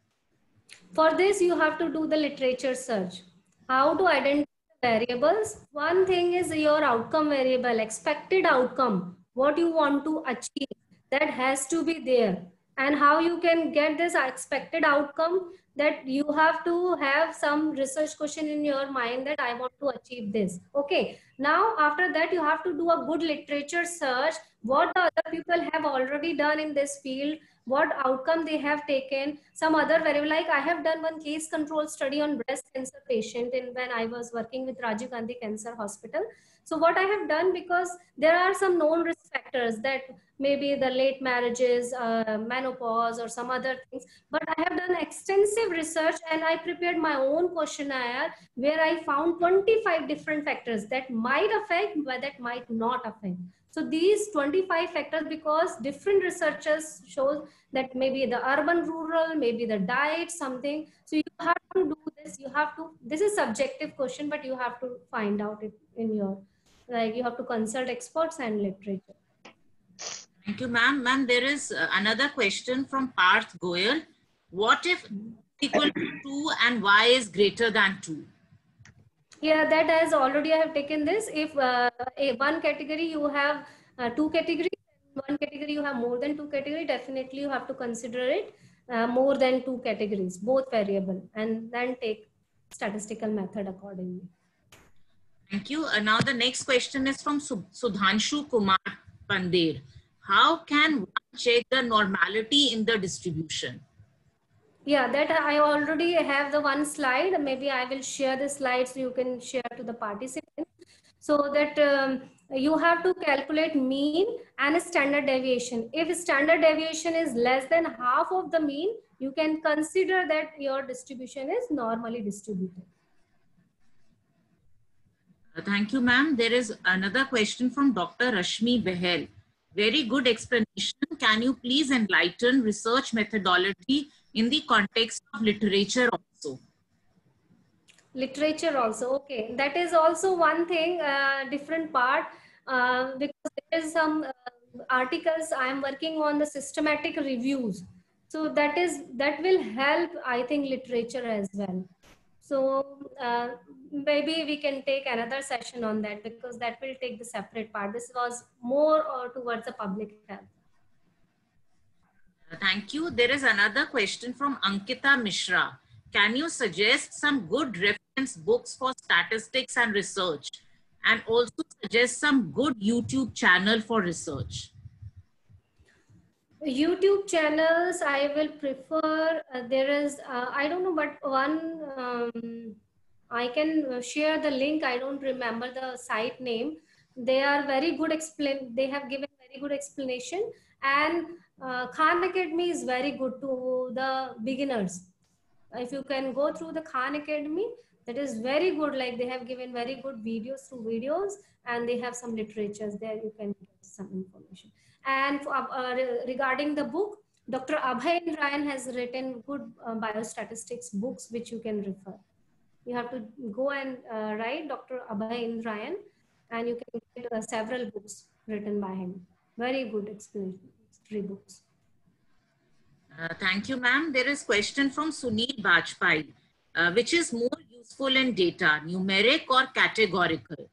For this, you have to do the literature search. How to identify variables? One thing is your outcome variable, expected outcome, what you want to achieve, that has to be there. And how you can get this expected outcome, that you have to have some research question in your mind that I want to achieve this. Okay. Now, after that, you have to do a good literature search. What the other people have already done in this field, what outcome they have taken, some other variable. Like I have done one case control study on breast cancer patient in when I was working with Rajiv Gandhi Cancer Hospital. So what I have done, because there are some known risk factors, that maybe the late marriages, uh, menopause or some other things, but I have done extensive research and I prepared my own questionnaire where I found twenty-five different factors that might affect, but that might not affect. So these twenty-five factors, because different researchers show that maybe the urban, rural, maybe the diet, something. So you have to do this, you have to, this is subjective question, but you have to find out it in your, like you have to consult experts and literature. Thank you, ma'am. Ma'am, there is uh, another question from Parth Goyal. What if equal to two and y is greater than two? Yeah, that has already I have taken this. If uh, a one category you have uh, two categories, one category you have more than two categories, definitely you have to consider it uh, more than two categories, both variable, and then take statistical method accordingly. Thank you. Uh, now the next question is from Sudhanshu Kumar Pandir. How can one check the normality in the distribution? Yeah, that I already have the one slide. Maybe I will share the slides so you can share to the participants. So that um, you have to calculate mean and standard deviation. If standard deviation is less than half of the mean, you can consider that your distribution is normally distributed. Uh, thank you, ma'am. There is another question from Doctor Rashmi Behel. Very good explanation. Can you please enlighten research methodology in the context of literature also? Literature also, okay. That is also one thing, uh, different part, uh, because there is some uh, articles, I am working on the systematic reviews. So that is, that will help, I think, literature as well. So uh, maybe we can take another session on that, because that will take the separate part. This was more uh, towards the public health. Thank you. There is another question from Ankita Mishra. Can you suggest some good reference books for statistics and research, and also suggest some good YouTube channel for research? YouTube channels, I will prefer, uh, there is, uh, I don't know, but one, um, I can share the link. I don't remember the site name. They are very good explain. They have given very good explanation, and uh, Khan Academy is very good to the beginners. If you can go through the Khan Academy, that is very good. Like they have given very good videos through videos, and they have some literatures there. You can get some information. And for, uh, regarding the book, Doctor Abhay Indrayan has written good uh, biostatistics books, which you can refer. You have to go and uh, write Doctor Abhay Indrayan, and you can get uh, several books written by him. Very good explanatory books. Uh, thank you, ma'am. There is question from Sunil Bajpai, uh, which is more useful in data, numeric or categorical?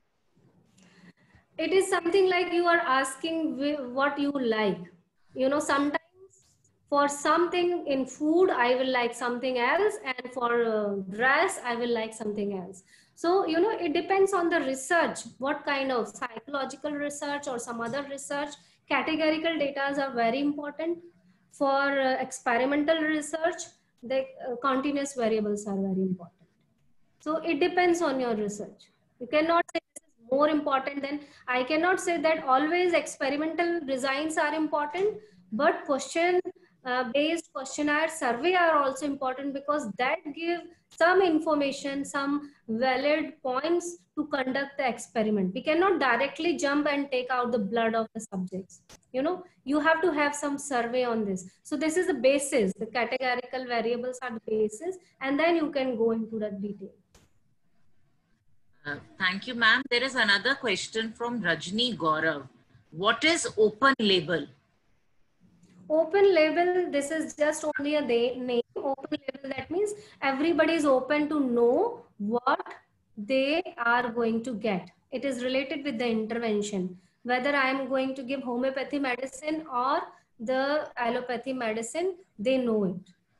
It is something like you are asking what you like. You know, sometimes for something in food, I will like something else, and for uh, dress, I will like something else. So, you know, it depends on the research, what kind of psychological research or some other research. Categorical data are very important. For uh, experimental research, the uh, continuous variables are very important. So it depends on your research. You cannot say this is more important than, I cannot say that always experimental designs are important, but question uh, based questionnaire survey are also important, because that give some information, some valid points to conduct the experiment. We cannot directly jump and take out the blood of the subjects. You know, you have to have some survey on this. So this is the basis. The categorical variables are the basis, and then you can go into the detail. Uh, thank you, ma'am. There is another question from Rajni Gaurav. What is open label? Open label, this is just only a name. Open label, that means everybody is open to know what they are going to get. It is related with the intervention. Whether I am going to give homeopathy medicine or the allopathy medicine, they know it.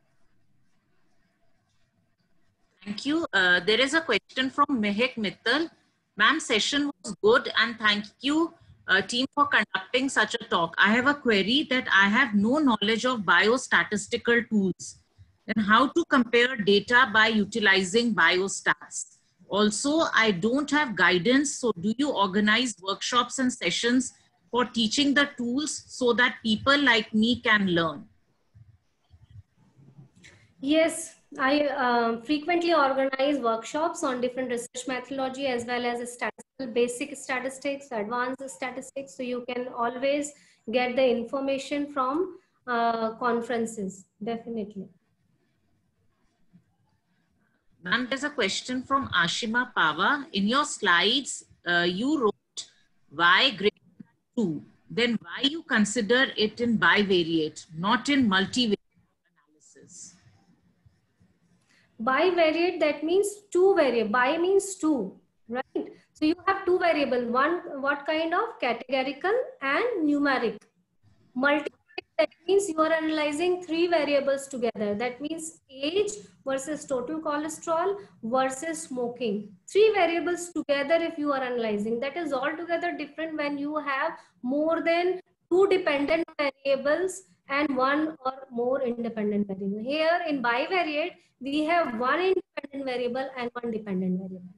Thank you. Uh, there is a question from Mehek Mittal. Ma'am, session was good, and thank you, uh, team, for conducting such a talk. I have a query that I have no knowledge of biostatistical tools and how to compare data by utilizing biostats. Also, I don't have guidance. So do you organize workshops and sessions for teaching the tools so that people like me can learn? Yes, I uh, frequently organize workshops on different research methodology, as well as statistical, basic statistics, advanced statistics. So you can always get the information from uh, conferences, definitely. Ma'am, there's a question from Ashima Pava. In your slides, uh, you wrote y greater than two. Then why you consider it in bivariate, not in multivariate analysis? Bivariate, that means two variable. Bi means two, right? So you have two variable. One, what kind of? Categorical and numeric. Multivariate, that means you are analyzing three variables together. That means age versus total cholesterol versus smoking. Three variables together if you are analyzing. That is altogether different when you have more than two dependent variables and one or more independent variable. Here in bivariate, we have one independent variable and one dependent variable.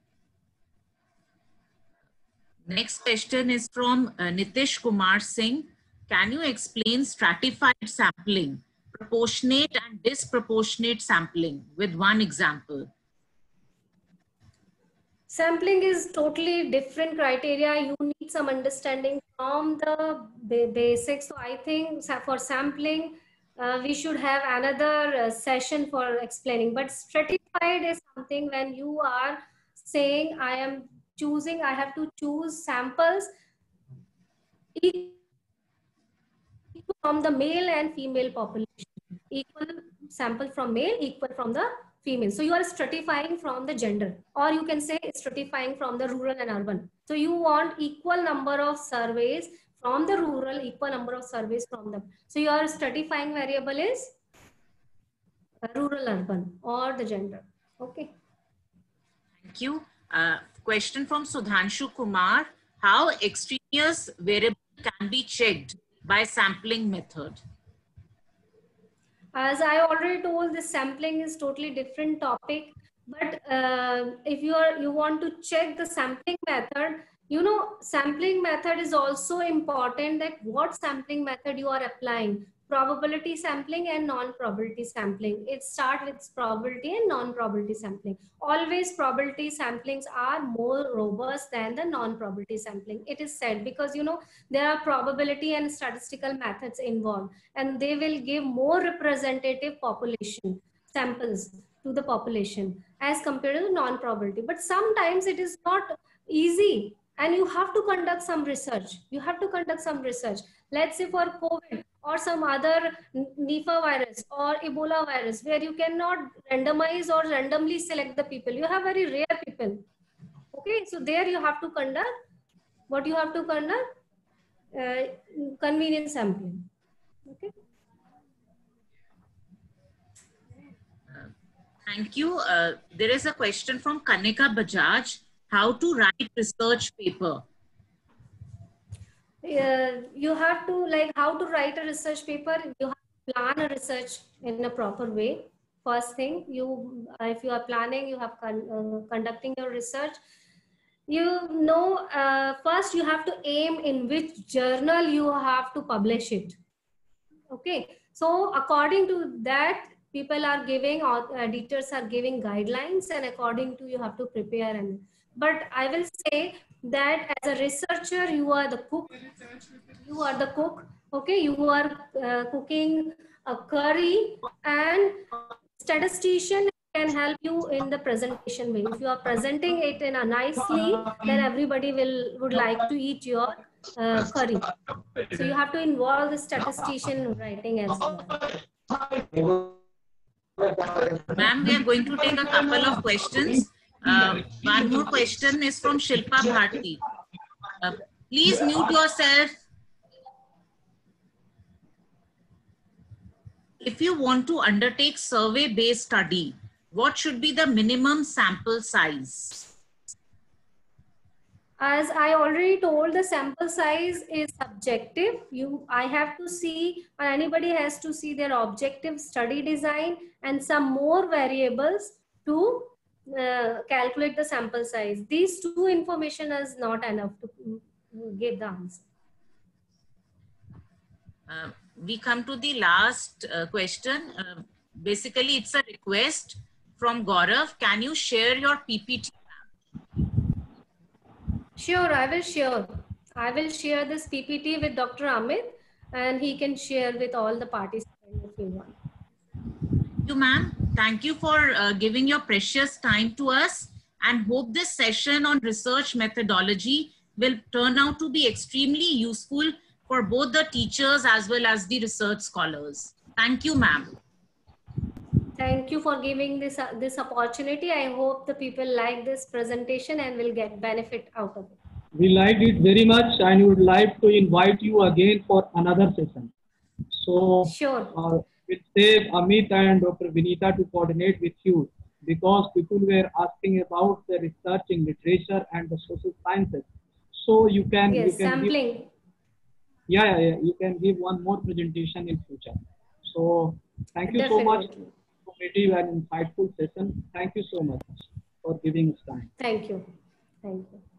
Next question is from uh, Nitish Kumar Singh. Can you explain stratified sampling, proportionate and disproportionate sampling with one example? Sampling is totally different criteria. You need some understanding from the basics. So I think for sampling, uh, we should have another uh, session for explaining. But stratified is something when you are saying, I am choosing, I have to choose samples equal from the male and female population. Equal sample from male, equal from the female. So you are stratifying from the gender, or you can say stratifying from the rural and urban. So you want equal number of surveys from the rural, equal number of surveys from them. So your stratifying variable is rural, urban, or the gender. Okay. Thank you. Uh, question from Sudhanshu Kumar. How extraneous variable can be checked by sampling method? As I already told, this sampling is totally different topic. But uh, if you are you want to check the sampling method, you know, sampling method is also important, that what sampling method you are applying. Probability sampling and non-probability sampling. It starts with probability and non-probability sampling. Always probability samplings are more robust than the non-probability sampling. It is said because, you know, there are probability and statistical methods involved, and they will give more representative population samples to the population as compared to non-probability. But sometimes it is not easy, and you have to conduct some research. You have to conduct some research. Let's say for COVID or some other Nipah virus or Ebola virus, where you cannot randomize or randomly select the people. You have very rare people. Okay, so there you have to conduct, what you have to conduct? Uh, convenient sampling. Okay. Thank you. Uh, there is a question from Kanika Bajaj. How to write research paper? Uh, you have to, like, how to write a research paper. You have to plan a research in a proper way. First thing, you uh, if you are planning, you have con uh, conducting your research. You know, uh, first you have to aim in which journal you have to publish it. Okay, so according to that, people are giving, or editors are giving guidelines, and according to you have to prepare. And but I will say that as a researcher, you are the cook. You are the cook. Okay, you are uh, cooking a curry, and statistician can help you in the presentation way. If you are presenting it in a nicely, then everybody will would like to eat your uh, curry. So you have to involve the statistician in writing as well. Ma'am, we are going to take a couple of questions. Uh, one more question is from Shilpa Bharti. Uh, please mute yourself. If you want to undertake survey-based study, what should be the minimum sample size? As I already told, the sample size is subjective. You, I have to see, or anybody has to see their objective study design and some more variables to uh, calculate the sample size. These two information is not enough to give the answer. Uh, we come to the last uh, question. Uh, basically, it's a request from Gaurav. Can you share your P P T? Sure, I will share. I will share this P P T with Doctor Amit, and he can share with all the participants if you want. Thank you, ma'am. Thank you for uh, giving your precious time to us, and hope this session on research methodology will turn out to be extremely useful for both the teachers as well as the research scholars. Thank you, ma'am. Thank you for giving this, uh, this opportunity. I hope the people like this presentation and will get benefit out of it. We liked it very much, and would like to invite you again for another session. So, sure. Uh, we'll save Amit and Doctor Vinita to coordinate with you, because people were asking about the research in literature and the social sciences. So you can, yes, you can sampling. Give, yeah, yeah, yeah, you can give one more presentation in future. So thank you Definitely. so much. Informative and insightful session. Thank you so much for giving us time. Thank you. Thank you.